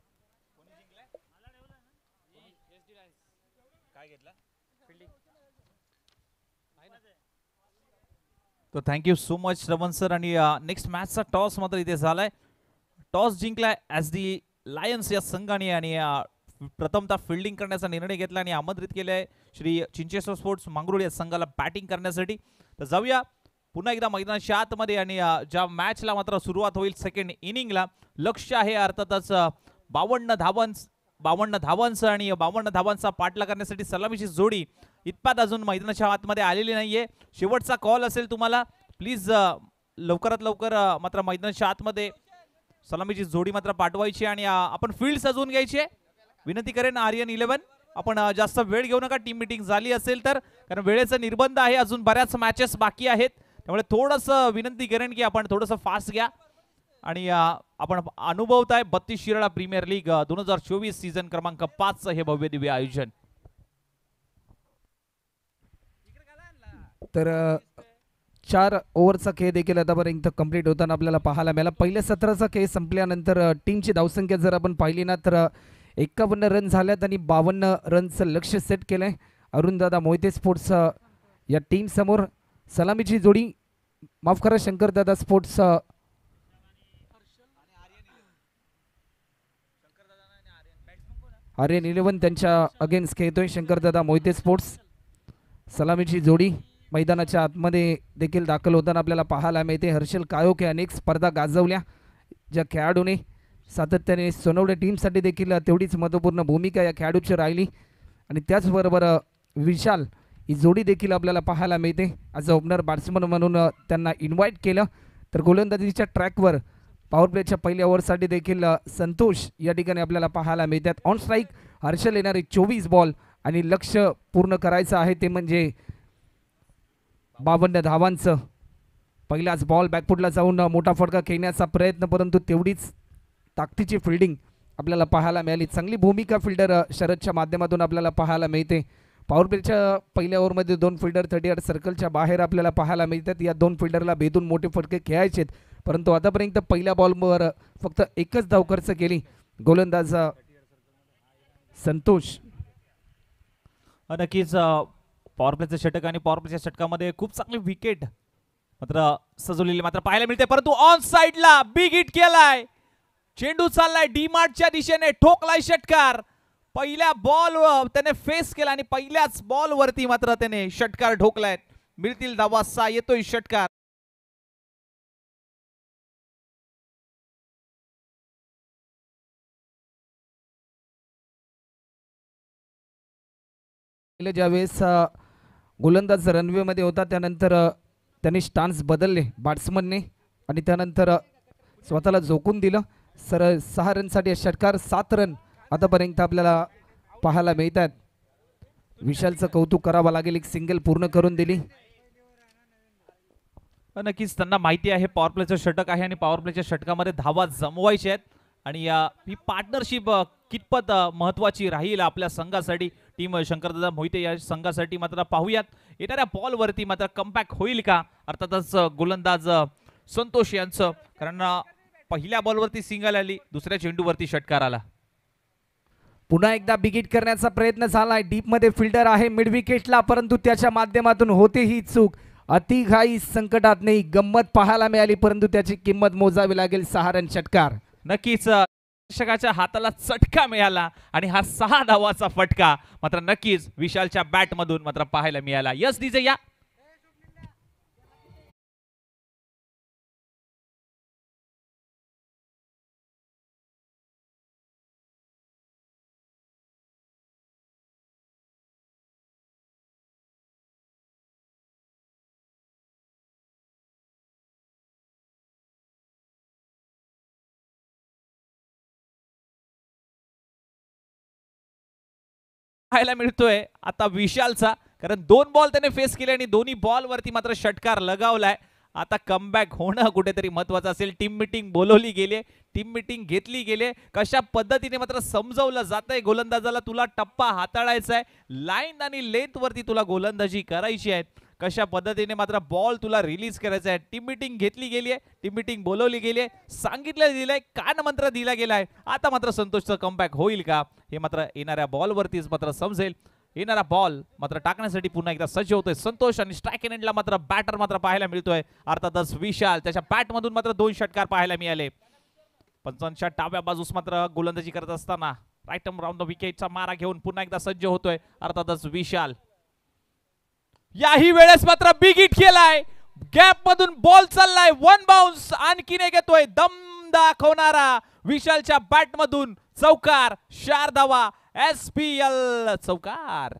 तो thank you so much Shravan sir. आणि नेक्स्ट मॅचचा टॉस मात्र इथे झालाय. टॉस जिंकलाय SD लायन्स या संघाने आणि प्रथमतः फिल्डिंग करण्याचा निर्णय घेतला आणि आमंत्रित केले श्री चिंचेश्वर स्पोर्ट्स मांगरोळ या संघाला बॅटिंग करण्यासाठी. तर जाऊया पुन्हा एकदा मैदानाच्या आतमध्ये. आणि ज्या मॅचला मात्र सुरुवात होईल सेकंड इनिंगला. लक्ष्य आहे अर्थातच 52 धावांचं आणि 52 धावांचा पाठला करण्यासाठी सलामीची जोडी इतपात अजून मैदानाच्या आतमध्ये आलेली नाहीये. शेवटचा कॉल असेल तुम्हाला प्लीज लवकरात लवकर मात्र मैदानाच्या आतमध्ये सलामीची जोडी मात्र पाठवायची आणि आपण फील्ड सजवून घ्यायची. विनंती करेन आर्यन 11 आपण जास्त वेळ घेऊ नका. टीम मीटिंग झाली असेल तर, कारण वेळेचा निर्बंध आहे. अजून बऱ्याच मॅचेस बाकी आहेत. त्यामुळे थोडंसं विनंती करेन की आपण थोडंसं फास्ट घ्या. आणि आपण अनुभवताय 32 शिराळा प्रीमियर लीग 2024 सीझन क्रमांक 5 हे भव्य दिव्य आयोजन. तर 4 ओव्हरचा खेळ देखील आतापर्यंत कंप्लीट होताना आपल्याला पाहायला मिळाला. पहिल्या सत्राचा खेळ संपल्यानंतर टीमची धावसंख्या जर आपण पाहिली ना तर 51 रन झाल्यात आणि 52 रनचं लक्ष्य सेट केलंय अरुणदादा मोहिते स्पोर्ट्स या टीम समोर. सलामीची जोडी माफ करा शंकरदादा स्पोर्ट्स आर्यन 11 त्यांच्या अगेन्स्ट खेळतोय शंकरदादा मोहिते स्पोर्ट्स. सलामीची जोडी मैदानाच्या आतमध्ये देखील दाखल होताना आपल्याला पाहायला मिळते. हर्षल कायोखे अनेक स्पर्धा गाजवल्या ज्या खेळाडूने सातत्याने सोनवडे टीमसाठी देखील तेवढीच महत्त्वपूर्ण भूमिका या खेळाडूची राहिली. आणि त्याचबरोबर विशाल ही जोडी देखील आपल्याला पाहायला मिळते. ॲज अ ओपनर बॅट्समन म्हणून त्यांना इन्व्हाइट केलं. तर गोलंदाजीच्या ट्रॅकवर पॉवर प्लेच्या पहिल्या ओव्हरसाठी देखील संतोष या ठिकाणी आपल्याला पाहायला मिळतात. ऑन स्ट्राईक हर्षल येणारे 24 बॉल आणि लक्ष्य पूर्ण करायचं आहे ते म्हणजे 52 धावांचं. पहिलाच बॉल बॅकफुटला जाऊन मोठा फटका खेळण्याचा प्रयत्न, परंतु तेवढीच ताकदीची फिल्डिंग आपल्याला पाहायला मिळाली. चांगली भूमिका फिल्डर शरदच्या माध्यमातून आपल्याला पाहायला मिळते. पॉवर प्लेच्या पहिल्या ओव्हरमध्ये 2 फिल्डर 38 सर्कलच्या बाहेर आपल्याला पाहायला मिळतात. या 2 फिल्डरला भेदून मोठे फटके खेळायचे, परंतु आतापर्यंत पहिल्या बॉलवर फक्त एकच धाव खर्च केली गोलंदाज संतोष. नक्कीच पॉवर प्लेचं षटक आणि पॉवर प्लेच्या षटकामध्ये खूप चांगली विकेट मात्र सजवलेली मात्र पाहायला मिळते. परंतु ऑन साइडला बिग हिट केलाय. चेंडू चाललाय डीमार्टच्या दिशेने. ठोकलाय षटकार. पहिल्या बॉल त्याने फेस केला आणि पहिल्याच बॉल वरती मात्र त्याने षटकार ठोकलाय. मिळतील धावा 6 येतोय षटकार. ज्यावेळेस गोलंदाज रनवेमध्ये होता त्यानंतर त्यांनी स्टान्स बदलले बॅट्समनने आणि त्यानंतर स्वतःला झोकून दिलं. 6 रनसाठी षटकार. 7 रन आतापर्यंत आपल्याला पाहायला मिळतात. विशालचं कौतुक करावं लागेल. एक सिंगल पूर्ण करून दिली. नक्कीच त्यांना माहिती आहे पॉवर प्लेचं षटक आहे आणि पॉवर प्लेच्या षटकामध्ये धावा जमवायच्या आहेत. आणि ही पार्टनरशिप कितपत महत्वाची राहील आपल्या संघासाठी, टीम शंकरदादा मोहिते या संघासाठी मात्र पाहूयात. येणाऱ्या बॉलवरती मात्र कमबॅक होईल का अर्थातच गोलंदाज संतोष यांचं, कारण पहिल्या बॉलवरती सिंगल आली, दुसऱ्या चेंडूवरती षटकार आला. पुन्हा एकदा बिगिट करण्याचा प्रयत्न झालाय. डीपमध्ये फिल्डर आहे मिड विकेटला, परंतु त्याच्या माध्यमातून होते ही चूक. अतिघाई संकटात नाही, गंमत पाहायला मिळाली परंतु त्याची किंमत मोजावी लागेल. 6 रन षटकार. नक्कीच दर्शकाच्या हाताला चटका मिळाला आणि हा 6 धावाचा फटका मात्र नक्कीच विशालच्या बॅट मधून मात्र पाहायला मिळाला. यस डीजे या. पाहायला मिळतोय आता विशालचा, कारण 2 बॉल त्याने फेस केले आणि दोन्ही बॉल वरती मात्र षटकार लगावलाय. आता कमबॅक होणं कुठेतरी महत्वाचं असेल. टीम मीटिंग बोलवली गेली, टीम मीटिंग घेतली गेली. कशा पद्धतीने मात्र समजवलं जातंय गोलंदाजाला, तुला टप्पा हाताळायचा आहे, लाईन आणि लेंथ वरती तुला गोलंदाजी करायची आहे. कशा पद्धतीने मात्र बॉल तुला रिलीज करायचा आहे. टीम मीटिंग घेतली गेली आहे, टीम मीटिंग बोलवली गेली आहे, सांगितलं दिलंय, कान मंत्र दिला गेलाय. आता मात्र संतोषचं कमबॅक होईल का हे मात्र येणाऱ्या बॉल वरतीच मात्र समजेल. येणारा बॉल मात्र टाकण्यासाठी पुन्हा एकदा सज्ज होतोय संतोष आणि स्ट्राइक एंडला मात्र बॅटर मात्र पाहायला मिळतोय अर्थातच विशाल. त्याच्या बॅट मधून मात्र 2 षटकार पाहायला मिळाले. पंचांच्या डाव्या बाजूस मात्र गोलंदाजी करत असताना राईट राऊंड द विकेटचा मारा घेऊन पुन्हा एकदा सज्ज होतोय अर्थातच विशाल. याही वेळेस मात्र बिग हिट केलाय, गॅप मधून बॉल चाललाय, 1 बाउन्स आणखीन एक येतोय. दम दाखवणारा विशालच्या बॅट मधून चौकार, 4 धावा, SPL चौकार.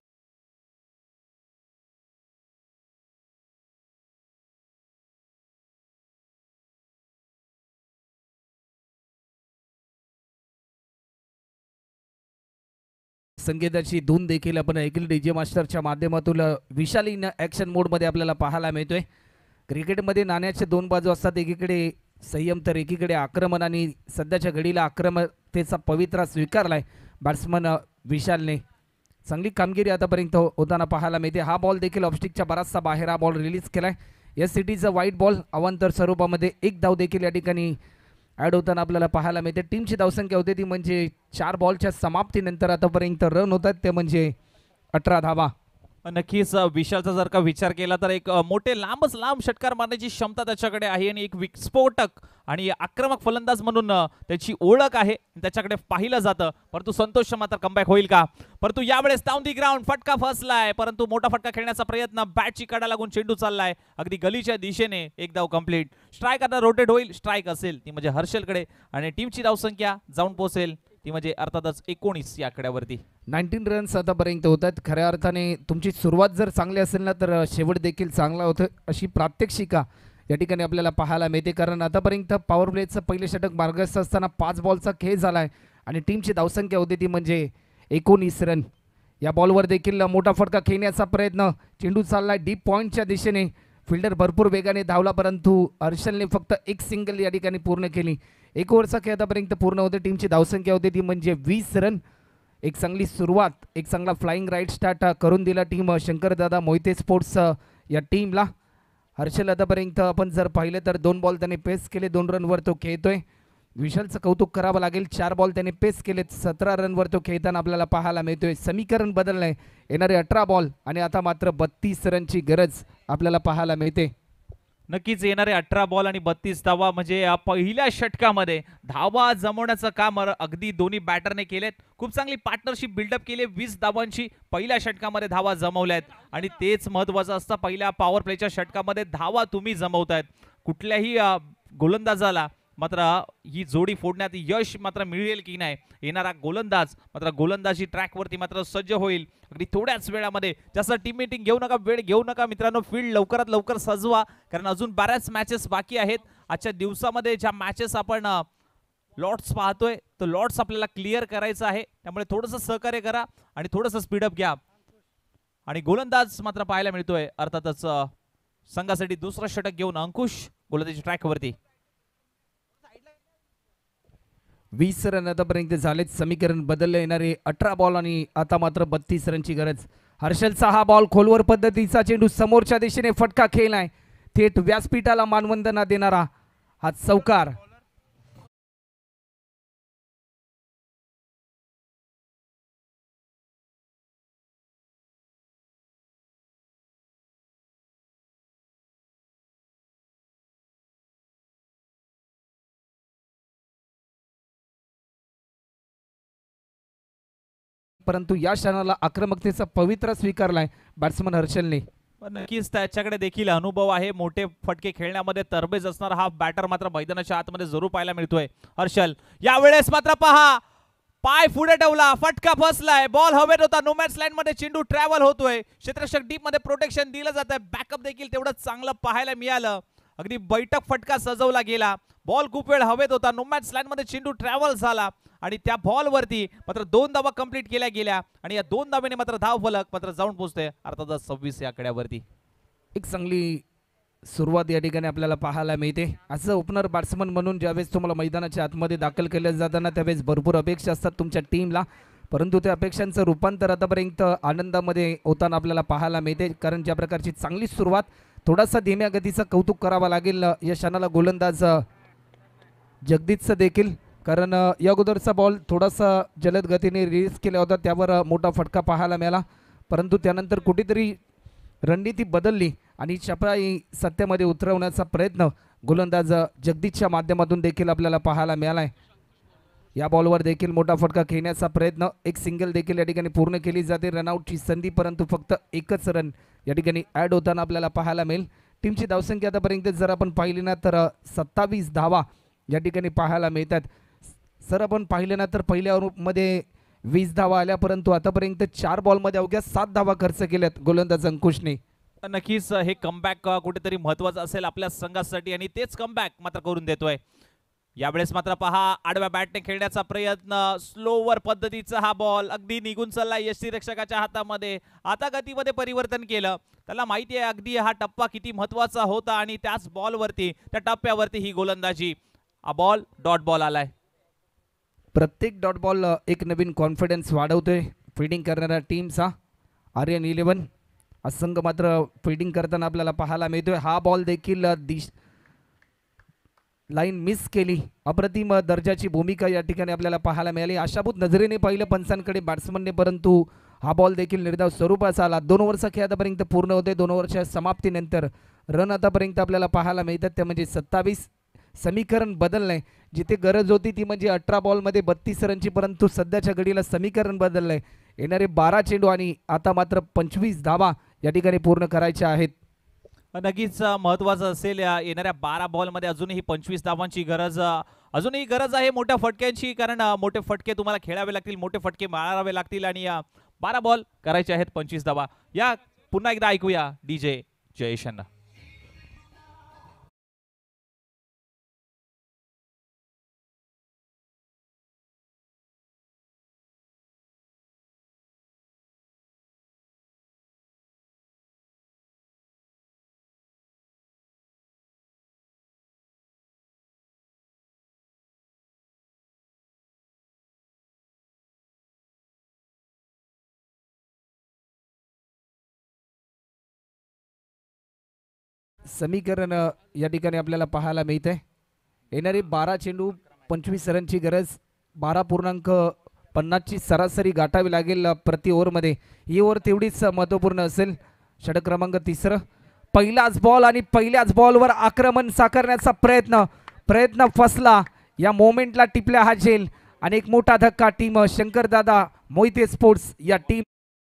संगीताची धून देखील आपण ऐकली डीजे मास्टरच्या माध्यमातून. विशाल इन ॲक्शन मोडमध्ये आपल्याला पाहायला मिळतोय. क्रिकेटमध्ये नाण्याचे 2 बाजू असतात, एकीकडे संयम तर एकीकडे आक्रमण, आणि सध्याच्या घडीला आक्रमकतेचा पवित्रा स्वीकारलाय बॅट्समन विशालने. चांगली कामगिरी आतापर्यंत होताना पाहायला मिळते. हा बॉल देखील ऑफस्टिकच्या बराचसा बाहेर हा बॉल रिलीज केलाय. एस सिटीचा व्हाईट बॉल अवांतर स्वरूपामध्ये 1 धाव देखील या ठिकाणी ॲड होताना आपल्याला पाहायला मिळते. टीमची धावसंख्या होते ती म्हणजे 4 बॉलच्या समाप्तीनंतर आतापर्यंत रन होतात ते म्हणजे 18 धावा. नक्कीच विशालचा जर का विचार केला तर एक मोठे लांब षटकार मारण्याची क्षमता त्याच्याकडे आहे आणि एक विस्फोटक आणि आक्रमक फलंदाज म्हणून त्याची ओळख आहे, त्याच्याकडे पाहिलं जातं. परंतु संतोष मात्र कमबॅक होईल का? परंतु यावेळेस डाऊन दी ग्राउंड फटका फसलाय, परंतु मोठा फटका खेळण्याचा प्रयत्न, बॅटची कडा लागून चेंडू चाललाय अगदी गलीच्या दिशेने. 1 धाव कंप्लीट. स्ट्राईक आता रोटेट होईल, स्ट्राईक असेल ती म्हणजे हर्षलकडे आणि टीमची धावसंख्या जाऊन पोहोचेल ती म्हणजे अर्थातच 19 या आकड्यावरती. 19 रन्स आतापर्यंत होतात. खऱ्या अर्थाने तुमची सुरुवात जर चांगली असेल ना तर शेवट देखील चांगला होतं, अशी प्रात्यक्षिका या ठिकाणी आपल्याला पाहायला मिळते. कारण आतापर्यंत पॉवर प्लेचं पहिले षटक मार्गस्थ असताना 5 बॉलचा खेळ झाला आहे आणि टीमची धावसंख्या होती ती म्हणजे 19 रन. या बॉलवर देखील मोठा फटका खेळण्याचा प्रयत्न, चेंडू चालला डीप पॉईंटच्या दिशेने, फिल्डर भरपूर वेगाने धावला परंतु हर्षलने फक्त 1 सिंगल या ठिकाणी पूर्ण केली. 1 ओव्हरचा खेळ आतापर्यंत पूर्ण होते. टीमची धावसंख्या होती ती म्हणजे 20 रन. एक चांगली सुरुवात, एक चांगला फ्लाइंग राईट स्टार्ट करून दिला टीम शंकरदादा मोहिते स्पोर्ट्स या टीमला. हर्षल आतापर्यंत आपण जर पाहिलं तर 2 बॉल त्याने पेस केले, 2 रनवर तो खेळतोय. विशालचं कौतुक करावं लागेल, 4 बॉल त्याने पेस केलेत, 17 रनवर तो खेळताना आपल्याला पाहायला मिळतोय. समीकरण बदललंय, येणारे 18 बॉल आणि आता मात्र 32 रनची गरज आपल्याला पाहायला मिळते. नक्कीच येणारे 18 बॉल आणि 32 धावा म्हणजे पहिल्या षटकामध्ये धावा जमवण्याचं काम अगदी दोन्ही बॅटरने केलेत. खूप चांगली पार्टनरशिप बिल्डअप केली, 20 धावांची पहिल्या षटकामध्ये धावा जमवल्यात आणि तेच महत्त्वाचं असतं. पहिल्या पॉवर प्लेच्या षटकामध्ये धावा तुम्ही जमवतायत. कुठल्याही गोलंदाजाला मात्र ही जोडी फोडण्यात यश मात्र मिळेल की नाही, येणारा गोलंदाज मात्र गोलंदाजी ट्रॅकवरती मात्र सज्ज होईल अगदी थोड्याच वेळामध्ये. जास्त टीम मीटिंग घेऊ नका, वेळ घेऊ नका मित्रांनो, फील्ड लवकरात लवकर सजवा कारण अजून बऱ्याच मॅचेस बाकी आहेत. आजच्या दिवसामध्ये ज्या मॅचेस आपण लॉट्स पाहतोय तो लॉट्स आपल्याला क्लिअर करायचं आहे, त्यामुळे थोडंसं सहकार्य करा आणि थोडंसं स्पीडअप घ्या. आणि गोलंदाज मात्र पाहायला मिळतोय अर्थातच संघासाठी दुसरं षटक घेऊन अंकुश गोलंदाजी ट्रॅकवरती. 20 रन आतापर्यंत झालेत. समीकरण बदलले, येणारे 18 बॉल आणि आता मात्र 32 रनची गरज. हर्षलचा हा बॉल खोलवर पद्धतीचा चेंडू समोरच्या दिशेने फटका खेळलाय, थेट व्यासपीठाला मानवंदना देणारा हा चौकार. परंतु या क्षणाला आक्रमकतेचा पवित्रा स्वीकारलाय बॅट्समन हर्षलने. पण नक्कीच त्याच्याकडे देखील अनुभव आहे. मोठे फटके खेळण्यामध्ये तरबेज असणारा हा बॅटर मात्र मैदानाच्या आतमध्ये जरूर पाहायला मिळतोय. हर्षल यावेळेस मात्र पहा, पाय पुढे ठेवला, फटका फसलाय, बॉल हवेत होता, नो मॅच लाईन मध्ये चेंडू ट्रॅव्हल होतोय, क्षेत्ररक्षक डीप मध्ये प्रोटेक्शन दिलं जात आहे, बॅकअप देखील तेवढं चांगलं पाहायला मिळालं. अगदी बैठक फटका सजवला गेला, बॉल खूप वेळ हवेत होता, नो मॅच लाईन मध्ये चेंडू ट्रॅव्हल झाला आणि त्या बॉल वरती मात्र 2 धावा कंप्लीट केल्या गेल्या आणि या 2 धावेने मात्र धाव फलक मात्र जाऊन पोहोचतोय अर्थातच 26 या आकड्यावरती. एक चांगली सुरुवात या ठिकाणी आपल्याला पाहायला मिळते. असं ओपनर बॅट्समन म्हणून ज्यावेळेस तुम्हाला मैदानाच्या आतमध्ये दाखल केलं जाताना त्यावेळेस भरपूर अपेक्षा असतात तुमच्या टीमला, परंतु त्या अपेक्षांचं रूपांतर आतापर्यंत आनंदामध्ये होताना आपल्याला पाहायला मिळते. कारण ज्या प्रकारची चांगली सुरुवात, थोडासा धीम्या गतीचं कौतुक करावं लागेल या क्षणाला गोलंदाज जगदीशचं देखील, कारण या अगोदरचा बॉल थोडासा जलद गतीने रिलीज केला होता, त्यावर मोठा फटका पाहायला मिळाला, परंतु त्यानंतर कुठेतरी रणनीती बदलली आणि चपळाई सत्यामध्ये उतरवण्याचा प्रयत्न गोलंदाज जगदीशच्या माध्यमातून देखील आपल्याला पाहायला मिळाला आहे. या बॉलवर देखील मोठा फटका खेळण्याचा प्रयत्न, एक सिंगल देखील या ठिकाणी पूर्ण केली जाते, रनआउटची संधी, परंतु फक्त एकच रन या ठिकाणी ॲड होताना आपल्याला पाहायला मिळेल. टीमची धावसंख्या आतापर्यंत जर आपण पाहिली ना तर 27 धावा या ठिकाणी पाहायला मिळतात. सर आपण पाहिले ना तर पहिल्या ओव्हरमध्ये 20 धावा आल्या, परंतु आतापर्यंत 4 बॉलमध्ये अवघ्या 7 धावा खर्च केल्यात गोलंदाज अंकुशने. नक्कीच हे कमबॅक कुठेतरी महत्वाचं असेल आपल्या संघासाठी आणि तेच कमबॅक मात्र करून देतोय. यावेळेस मात्र पहा, आडव्या बॅटने खेळण्याचा प्रयत्न, स्लोवर पद्धतीचा हा बॉल अगदी निघून चालला यष्टीरक्षकाच्या हातामध्ये. आता गतीमध्ये परिवर्तन केलं, त्याला माहिती आहे अगदी हा टप्पा किती महत्वाचा होता आणि त्याच बॉलवरती, त्या टप्प्यावरती ही गोलंदाजी. हा बॉल डॉट बॉल आलाय. प्रत्येक डॉट बॉल एक नवीन कॉन्फिडन्स वाढवतोय फिल्डिंग करणाऱ्या टीमचा. आर्यन 11 हा संघ मात्र फिल्डिंग करताना आपल्याला पाहायला मिळतोय. हा बॉल देखील लाईन मिस केली, अप्रतिम दर्जाची भूमिका या ठिकाणी आपल्याला पाहायला मिळाली. आशाभूत नजरेने पाहिलं पंचांकडे बॅट्समनने, परंतु हा बॉल देखील निर्धाव स्वरूपाचा आला. 2 ओव्हरचा खेळ आतापर्यंत पूर्ण होते. 2 ओव्हरच्या समाप्तीनंतर रन आतापर्यंत आपल्याला पाहायला मिळतात, त्या म्हणजे 27. समीकरण बदललंय, जिथे गरज होती ती म्हणजे 18 बॉलमध्ये 32 रनची, परंतु सध्याच्या घडीला समीकरण बदललंय. येणारे 12 चेंडू आणि आता मात्र 25 धावा या ठिकाणी पूर्ण करायच्या आहेत. नक्कीच महत्वाचं असेल येणाऱ्या 12 बॉलमध्ये अजूनही 25 धावांची गरज, अजूनही गरज आहे मोठ्या फटक्यांची, कारण मोठे फटके तुम्हाला खेळावे लागतील, मोठे फटके मारावे लागतील आणि 12 बॉल करायचे आहेत 25 धावा. या पुन्हा एकदा ऐकूया डीजे जयेश यांना. समीकरण या ठिकाणी आपल्याला पाहायला मिळते. येणारी 12 चेंडू 25 रनची गरज, 12.50 ची सरासरी गाठावी लागेल प्रति ओव्हरमध्ये. ही ओव्हर तेवढीच महत्त्वपूर्ण असेल. षटक क्रमांक 3. पहिलाच बॉल आणि पहिल्याच बॉलवर आक्रमण साकारण्याचा प्रयत्न फसला. या मोमेंटला टिपल्या हा झेल आणि एक मोठा धक्का टीम शंकरदादा मोहिते स्पोर्ट्स या टीम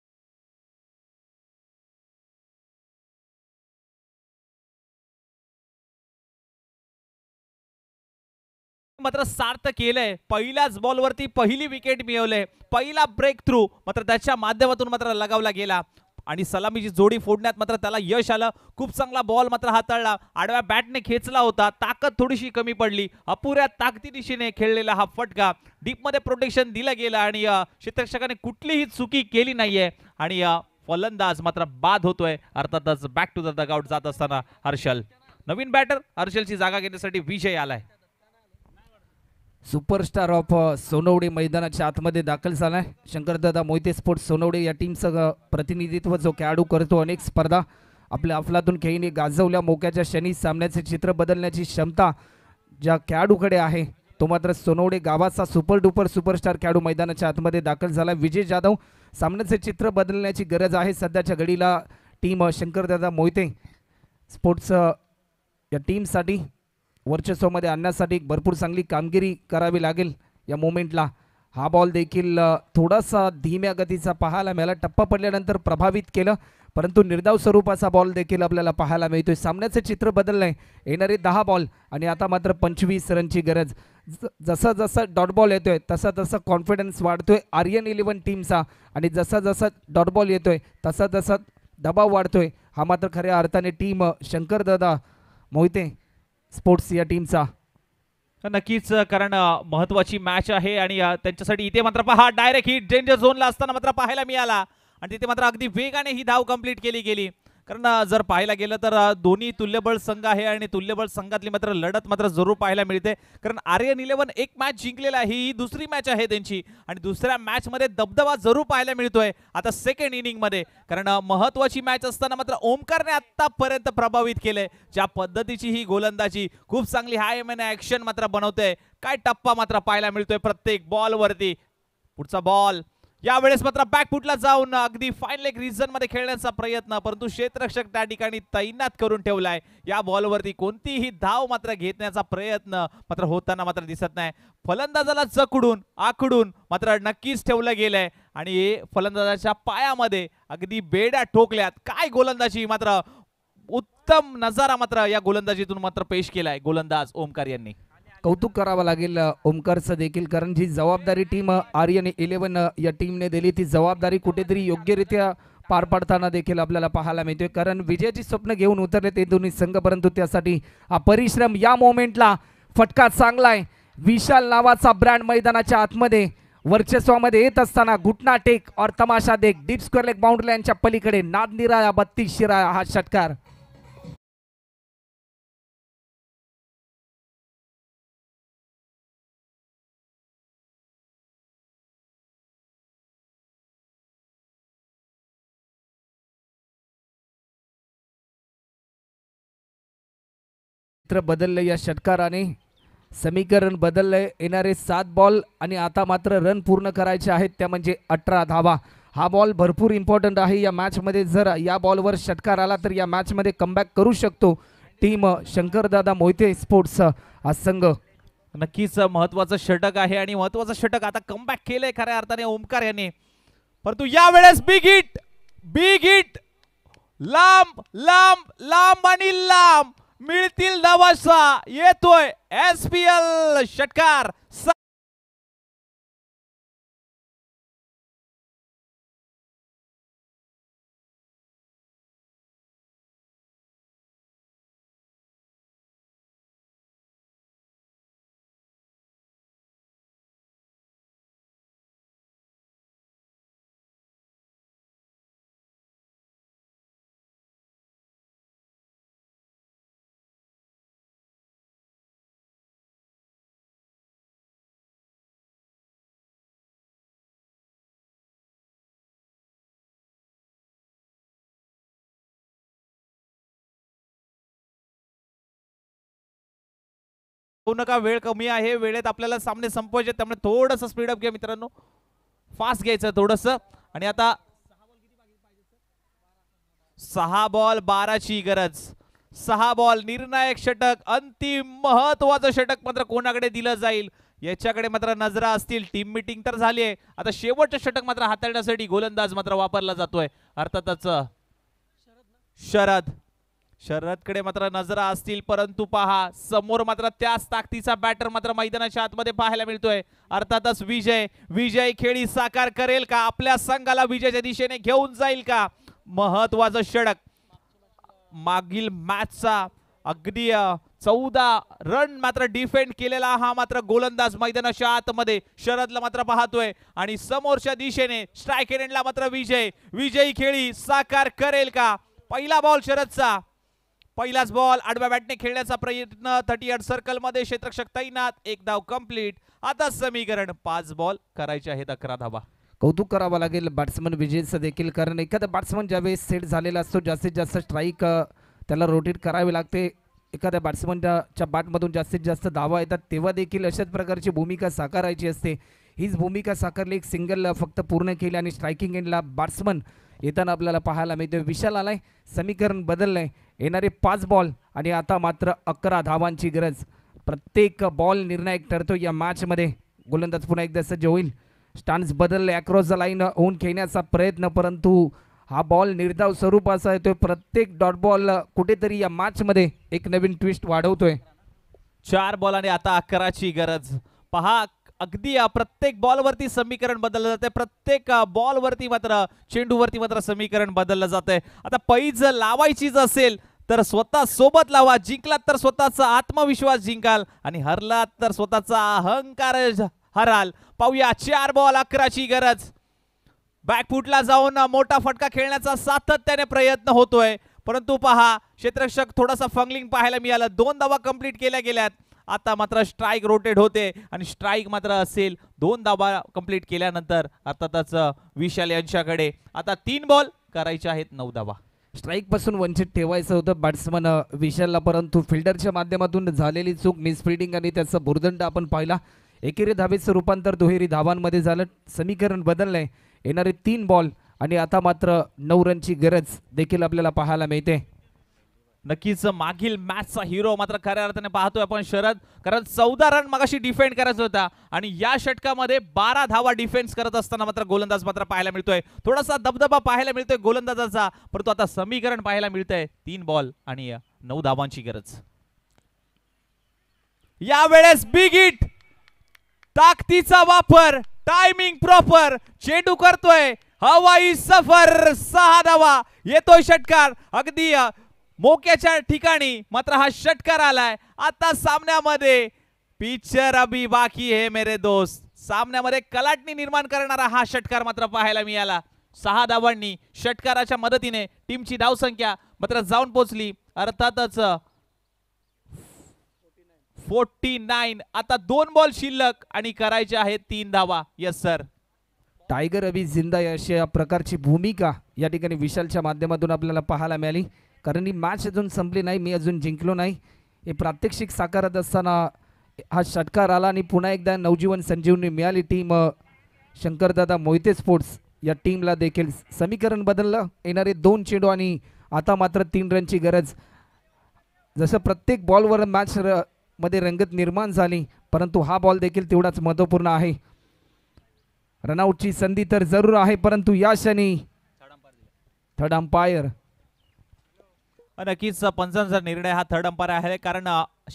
मात्र सार्थ केलंय. पहिल्याच बॉलवरती पहिली विकेट मिळवले, पहिला ब्रेक थ्रू मात्र त्याच्या माध्यमातून मात्र लगावला गेला आणि सलामीची जोडी फोडण्यात मात्र त्याला यश आलं. खूप चांगला बॉल मात्र हाताळला, आडव्या बॅटने खेचला होता, ताकद थोडीशी कमी पडली, अपुऱ्या ताकदीनिशीने खेळलेला हा फटका, डीप मध्ये प्रोटेक्शन दिलं गेलं आणि क्षेत्ररक्षकाने कुठलीही चुकी केली नाहीये आणि फलंदाज मात्र बाद होतोय. अर्थातच बॅक टू द डगआउट जात असताना हर्षल, नवीन बॅटर हर्षलची जागा घेण्यासाठी विजय आलाय. सुपरस्टार ऑफ सोनवडे मैदानाच्या आतमध्ये दाखल झालाय. शंकरदादा मोहिते स्पोर्ट्स सोनवडे या टीमचं प्रतिनिधित्व जो खेळाडू करतो, अनेक स्पर्धा आपल्या अफलातून खेळीने गाजवल्या. मोक्याच्या क्षणी सामन्याचे चित्र बदलण्याची क्षमता ज्या खेळाडूकडे आहे, तो मात्र सोनवडे गावाचा सुपर डुपर सुपरस्टार खेळाडू मैदानाच्या आतमध्ये दाखल झाला. विजय जाधव, सामन्याचे चित्र बदलण्याची गरज आहे सध्याच्या घडीला टीम शंकरदादा मोहिते स्पोर्ट्स या टीमसाठी वर्चस्वामध्ये आणण्यासाठी भरपूर चांगली कामगिरी करावी लागेल. या मोमेंटला हा बॉल देखील थोडासा धीम्या गतीचा पाहायला मिळाला. टप्पा पडल्यानंतर प्रभावित केलं, परंतु निर्धाव स्वरूपाचा बॉल देखील आपल्याला पाहायला मिळतोय. सामन्याचं चित्र बदललंय. येणारे 10 बॉल आणि आता मात्र 25 रनची गरज. जसा जसा डॉट बॉल येतोय तसा तसा कॉन्फिडन्स वाढतोय आर्यन 11 टीमचा, आणि जसा जसा डॉट बॉल येतोय तसा तसा दबाव वाढतोय. हा मात्र खऱ्या अर्थाने टीम शंकरदादा मोहिते स्पोर्ट्स या टीमचा. नक्कीच, कारण महत्वाची मॅच आहे आणि त्यांच्यासाठी इथे मात्र पहा डायरेक्ट हिट डेंजर झोनला असताना मात्र पाहायला मिळाला आणि तिथे मात्र अगदी वेगाने ही धाव कंप्लीट केली गेली. कारण जर पाहायला गेलं तर दोन्ही तुल्यबळ संघ आहे आणि तुल्यबळ संघातली मात्र लढत मात्र जरूर पाहायला मिळते. कारण आर्यन 11 एक मॅच जिंकलेला आहे, ही दुसरी मॅच आहे त्यांची आणि दुसऱ्या मॅच मध्ये दबदबा जरूर पाहायला मिळतोय आता सेकंड इनिंग मध्ये. कारण महत्वाची मॅच असताना मात्र ओमकारने आतापर्यंत प्रभावित केलंय. ज्या पद्धतीची ही गोलंदाजी खूप चांगली हाय एम ऍक्शन मात्र बनवते. काय टप्पा मात्र पाहायला मिळतोय प्रत्येक बॉल वरती. पुढचा बॉल यावेळेस मात्र बॅकफुटला जाऊन अगदी फाईन लेग रिजन मध्ये खेळण्याचा प्रयत्न, परंतु क्षेत्ररक्षक त्या ठिकाणी तैनात करून ठेवलाय. या बॉलवरती कोणतीही धाव मात्र घेण्याचा प्रयत्न मात्र होताना मात्र दिसत नाही. फलंदाजाला जकडून आखडून मात्र नक्कीच ठेवलं गेलंय आणि फलंदाजाच्या पायामध्ये अगदी बेड्या ठोकल्यात. काय गोलंदाजी, मात्र उत्तम नजारा मात्र या गोलंदाजीतून मात्र पेश केलाय गोलंदाज ओमकार यांनी. कौतुक करावं लागेल ओमकारचं देखील, कारण जी जबाबदारी टीम आर्यन 11 या टीमने दिली ती जबाबदारी कुठेतरी योग्यरित्या पार पाडताना देखील आपल्याला पाहायला मिळतोय. कारण विजयाची स्वप्न घेऊन उतरले ते दोन्ही संघ, परंतु त्यासाठी हा परिश्रम, या मोमेंटला फटका चांगलाय. विशाल नावाचा ब्रँड मैदानाच्या आतमध्ये वर्चस्वामध्ये येत असताना घुटना टेक और तमाशा देख डीप स्क्वेअर लेग बाउंड्री लाईनच्या पलीकडे नाद निराळा 32 शिराळा हा षटकार. चित्र बदललं या षटकाराने, समीकरण बदललंय. येणारे 7 बॉल आणि आता मात्र रन पूर्ण करायचे आहेत, त्या म्हणजे 18 धावा. हा बॉल भरपूर इम्पॉर्टंट आहे या मॅच मध्ये. जर या बॉलवर षटकार आला तर या मॅच मध्ये कमबॅक करू शकतो टीम शंकरदादा मोहिते स्पोर्ट्स हा संघ. नक्कीच महत्वाचं षटक आहे आणि महत्वाचं षटक आता कमबॅक केलंय खऱ्या अर्थाने ओमकार यांनी. परंतु यावेळेस बिग हिट लांब लांब लांब आणि लांब मिळतील धावासा येतोय SPL षटकार. नका, वेळ कमी आहे, वेळेत आपल्याला सामने संपवायचे, त्यामुळे थोडंसं स्पीडअप घ्या मित्रांनो, फास्ट घ्यायचं थोडंसं. आणि आता 6 बॉल 12 ची गरज. 6 बॉल निर्णायक षटक, अंतिम महत्वाचं षटक मात्र कोणाकडे दिलं जाईल याच्याकडे मात्र नजरा असतील. टीम मीटिंग तर झाली आहे, आता शेवटचं षटक मात्र हाताळण्यासाठी गोलंदाज मात्र वापरला जातोय. अर्थातच शरदकडे मात्र नजरा असतील, परंतु पहा समोर मात्र त्याच ताकदीचा बॅटर मात्र मैदानाच्या आतमध्ये पाहायला मिळतोय. अर्थातच विजय खेळी साकार करेल का, आपल्या संघाला विजयाच्या दिशेने घेऊन जाईल का. महत्वाचं षटक, मागील मॅचचा अगदी 14 रन मात्र डिफेंड केलेला हा मात्र गोलंदाज मैदानाच्या आतमध्ये शरदला मात्र पाहतोय आणि समोरच्या दिशेने स्ट्राइक एंडला मात्र विजयी खेळी साकार करेल का. पहिला बॉल शरदचा, पहिलाच बॉल आडव्या बॅटने खेळण्याचा प्रयत्न, 38 सर्कल मध्ये क्षेत्ररक्षक तैनात, 1 धाव कंप्लीट. आता समीकरण 5 बॉल करायचे आहेत, 11 धावा. कौतुक करावं लागेल बॅट्समन विजयचं देखील, कारण एखादा बॅट्समन ज्यावेळेस सेट झालेला असतो जास्तीत जास्त स्ट्राईक त्याला रोटेट करावे लागते. एखाद्या बॅट्समनच्या बॅटमधून जास्तीत जास्त धावा येतात तेव्हा देखील अशाच प्रकारची भूमिका साकारायची असते. हीच भूमिका साकारली, एक सिंगल फक्त पूर्ण केली आणि स्ट्रायकिंग एंडला बॅट्समन येताना आपल्याला पाहायला मिळतोय. विशाल आलाय, समीकरण बदललंय. येणारे 5 बॉल आणि आता मात्र 11 धावांची गरज. प्रत्येक बॉल निर्णायक ठरतो या मॅचमध्ये. गोलंदाज पुन्हा एकदा सज्ज होईल. स्टान्स बदलले, अक्रॉस द लाईन होऊन खेळण्याचा प्रयत्न, परंतु हा बॉल निर्धाव स्वरूपाचा येतोय. प्रत्येक डॉट बॉल कुठेतरी या मॅचमध्ये एक नवीन ट्विस्ट वाढवतोय. 4 बॉल आणि आता 11ची गरज. पहा अगदी प्रत्येक बॉलवरती समीकरण बदललं जाते, प्रत्येक बॉलवरती मात्र चेंडूवरती मात्र समीकरण बदललं जातंय. आता पैज लावायचीच असेल तर स्वतः सोबत लावा. जिंकलात तर स्वतःचा आत्मविश्वास जिंकाल आणि हरलात तर स्वतःचा अहंकार हराल. पाहूया 4 बॉल 11ची गरज. बॅकफुटला जाऊन मोठा फटका खेळण्याचा सातत्याने प्रयत्न होतोय, परंतु पहा क्षेत्ररक्षक थोडासा फंगलिंग पाहायला मिळालं. 2 धावा कंप्लीट केल्या गेल्यात. आता मात्र स्ट्राईक रोटेट होते आणि स्ट्राईक मात्र असेल 2 धावा कंप्लीट केल्यानंतर अर्थातच विशाल यांच्याकडे. आता 3 बॉल करायचे आहेत 9 धावा. स्ट्राईक पासून वंचित ठेवायचं होतं बॅट्समन विशालला, परंतु फिल्डरच्या माध्यमातून झालेली चूक, मिसफिल्डिंग आणि त्याचा भुर्दंड आपण पाहिला. एकेरी धावेचं रूपांतर दुहेरी धावांमध्ये झालं. समीकरण बदललंय. येणारे 3 बॉल आणि आता मात्र 9 रनची गरज देखील आपल्याला पाहायला मिळते. नक्कीच मागील मॅचचा हिरो मात्र खऱ्या अर्थाने पाहतोय आपण शरद, कारण 14 रन मगाशी डिफेंड करायचा होता आणि या षटकामध्ये 12 धावा डिफेन्स करत असताना मात्र गोलंदाज मात्र पाहायला मिळतोय. थोडासा दबदबा पाहायला मिळतोय गोलंदाजाचा, परंतु आता समीकरण पाहायला मिळतंय 3 बॉल आणि 9 धावांची गरज. यावेळेस बिग हिट, ताकदीचा वापर, टायमिंग प्रॉपर, चेंडू करतोय हवाई सफर. 6 धावा, येतोय षटकार अगदी मोक्याच्या ठिकाणी मात्र हा षटकार आलाय. आता सामन्यामध्ये पिक्चर अभी बाकी है मेरे दोस्त. सामन्यामध्ये कलाटणी निर्माण करणारा हा षटकार मात्र पाहायला मिळाला. 6 धावांनी षटकाराच्या मदतीने टीमची धावसंख्या मात्र जाऊन पोहोचली अर्थातच 49. आता 2 बॉल शिल्लक आणि करायचे आहेत 3 धावा. Yes sir. टायगर अभी जिंदा अशा प्रकारची भूमिका या ठिकाणी विशालच्या माध्यमातून आपल्याला पाहायला मिळाली, कारण ही मॅच अजून संपली नाही, मी अजून जिंकलो नाही हे प्रात्यक्षिक साकारत असताना हा षटकार आला आणि पुन्हा एकदा नवजीवन संजीवनी मिळाली. टीम शंकरदादा मोहिते स्पोर्ट्स या टीमला देखील समीकरण बदललं. येणारे 2 चेंडू आणि आता मात्र 3 रनची गरज. जसं प्रत्येक बॉलवर मॅच मध्ये रंगत निर्माण झाली, परंतु हा बॉल देखील तेवढाच महत्त्वपूर्ण आहे. रनआउटची संधी तर जरूर आहे, परंतु या क्षणी थर्ड अंपायर. नक्कीच पंचांचा निर्णय हा थर्ड अंपायर आहे, कारण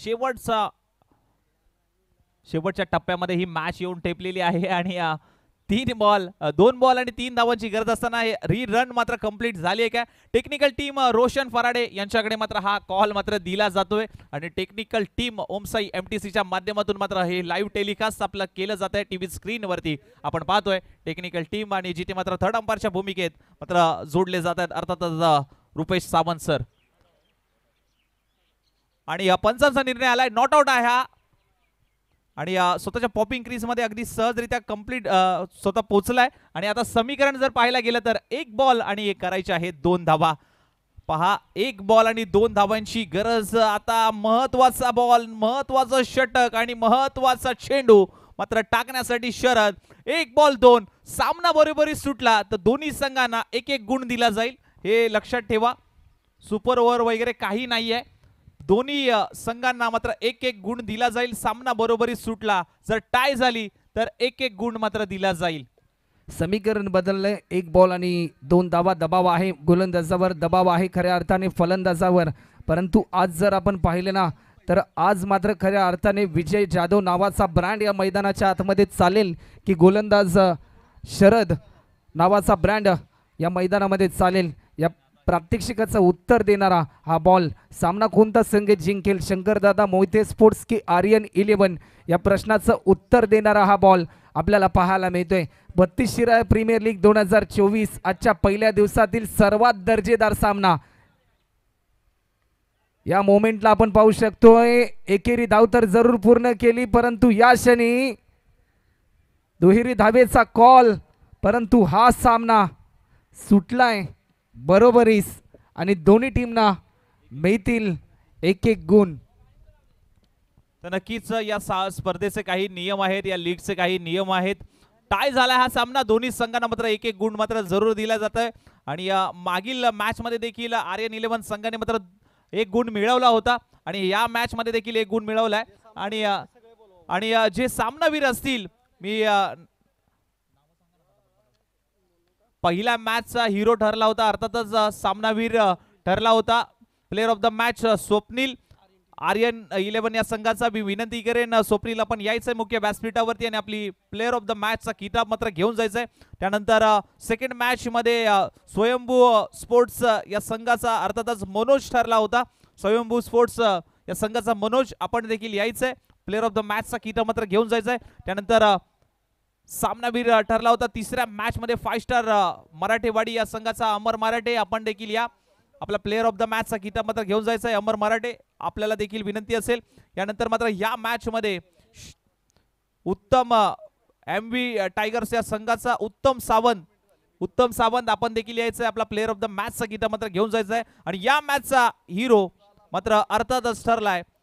शेवटच्या टप्प्यामध्ये ही मॅच येऊन टेपलेली आहे आणि 2 बॉल आणि 3 धावांची गरज असताना रन मात्र कंप्लीट झाली आहे का. टेक्निकल टीम रोशन फराडे यांच्याकडे मात्र हा कॉल मात्र दिला जातोय आणि टेक्निकल टीम ओमसाई MTCच्या माध्यमातून मात्र हे लाईव्ह टेलिकास्ट आपलं केलं जात आहे. टीव्ही स्क्रीनवरती आपण पाहतोय टेक्निकल टीम आणि जिथे मात्र थर्ड अंपायरच्या भूमिकेत मात्र जोडले जात आहेत अर्थातच रुपेश सावंत सर. आणि पंचांचा निर्णय आलाय, नॉट आउट आहे हा आणि स्वतःच्या पॉपिंग क्रीज मध्ये अगदी सहजरित्या कंप्लीट स्वतः पोहोचलाय. आणि आता समीकरण जर पाहायला गेलं तर 1 बॉल आणि करायचे आहेत 2 धावा. पहा 1 बॉल आणि 2 धावांची गरज. आता महत्वाचा बॉल, महत्वाचं षटक आणि महत्वाचा चेंडू मात्र टाकण्यासाठी शरद. 1 बॉल 2. सामना बरोबरी सुटला तर दोन्ही संघांना 1-1 गुण दिला जाईल, हे लक्षात ठेवा. सुपर ओव्हर वगैरे काही नाहीये. दोन्ही संघांना मात्र 1-1 गुण दिला जाईल. सामना बरोबरी सुटला, जर टाय झाली तर 1-1 गुण मात्र दिला जाईल. समीकरण बदललंय. 1 बॉल आणि 2 धावा. दबाव आहे गोलंदाजावर, दबाव आहे खऱ्या अर्थाने फलंदाजावर, परंतु आज जर आपण पाहिले ना तर आज मात्र खऱ्या अर्थाने विजय जाधव नावाचा ब्रँड या मैदानाच्या आतमध्ये चालेल की गोलंदाज शरद नावाचा ब्रँड या मैदानामध्ये चालेल. या प्रात्यक्षिकाचं उत्तर देणारा हा बॉल. सामना कोणता संघ जिंकेल, शंकरदादा मोहिते स्पोर्ट्स की आर्यन 11, या प्रश्नाचं उत्तर देणारा हा बॉल आपल्याला पाहायला मिळतोय. 32 शिराय प्रीमियर लीग 2024 आजच्या पहिल्या दिवसातील सर्वात दर्जेदार सामना. या मोमेंटला आपण पाहू शकतोय एकेरी धाव तर जरूर पूर्ण केली, परंतु या क्षणी दुहेरी धावेचा कॉल, परंतु हा सामना सुटलाय बरोबरीस आणि दोन्ही टीमना मिळतील 1-1 गुण. तर नक्कीच या स्पर्धेचे काही नियम आहेत, या लीगचे काही नियम आहेत. टाय झाला हा सामना, दोन्ही संघांना मात्र 1-1 गुण मात्र जरूर दिला जात आहे. आणि मागील मॅच मध्ये देखील आर्यन 11 संघाने मात्र 1 गुण मिळवला होता आणि या मॅच मध्ये देखील 1 गुण मिळवलाय. आणि जे सामनावीर असतील, मी पहिल्या मॅचचा हिरो ठरला होता, अर्थातच सामनावीर ठरला होता. Player of the match Swapnil. Aryan 11 या संघाचा मी विनंती करेन स्वप्नील आपण यायचंय मुख्य व्यासपीठावरती आणि आपली प्लेअर ऑफ द मॅचचा किताब मात्र घेऊन जायचंय. त्यानंतर सेकंड मॅच मध्ये स्वयंभू स्पोर्ट्स या संघाचा अर्थातच मनोज ठरला होता. स्वयंभू स्पोर्ट्स या संघाचा मनोज आपण देखील यायचंय. प्लेअर ऑफ द मॅचचा किताब मात्र घेऊन जायचंय. त्यानंतर सामनावीर ठरला होता तिसऱ्या मॅच मध्ये 5 स्टार मराठेवाडी या संघाचा अमर मराठे आपण देखील या. आपला प्लेअर ऑफ द मॅचचा किताब मात्र घेऊन जायचा आहे अमर मराठे, आपल्याला देखील विनंती असेल. यानंतर मात्र या मॅच मध्ये उत्तम MV टायगर्स या संघाचा उत्तम सावंत आपण देखील यायचं आहे. आपला प्लेअर ऑफ द मॅचचा किताब मात्र घेऊन जायचा आहे. आणि या मॅचचा हिरो मात्र अर्थातच ठरलाय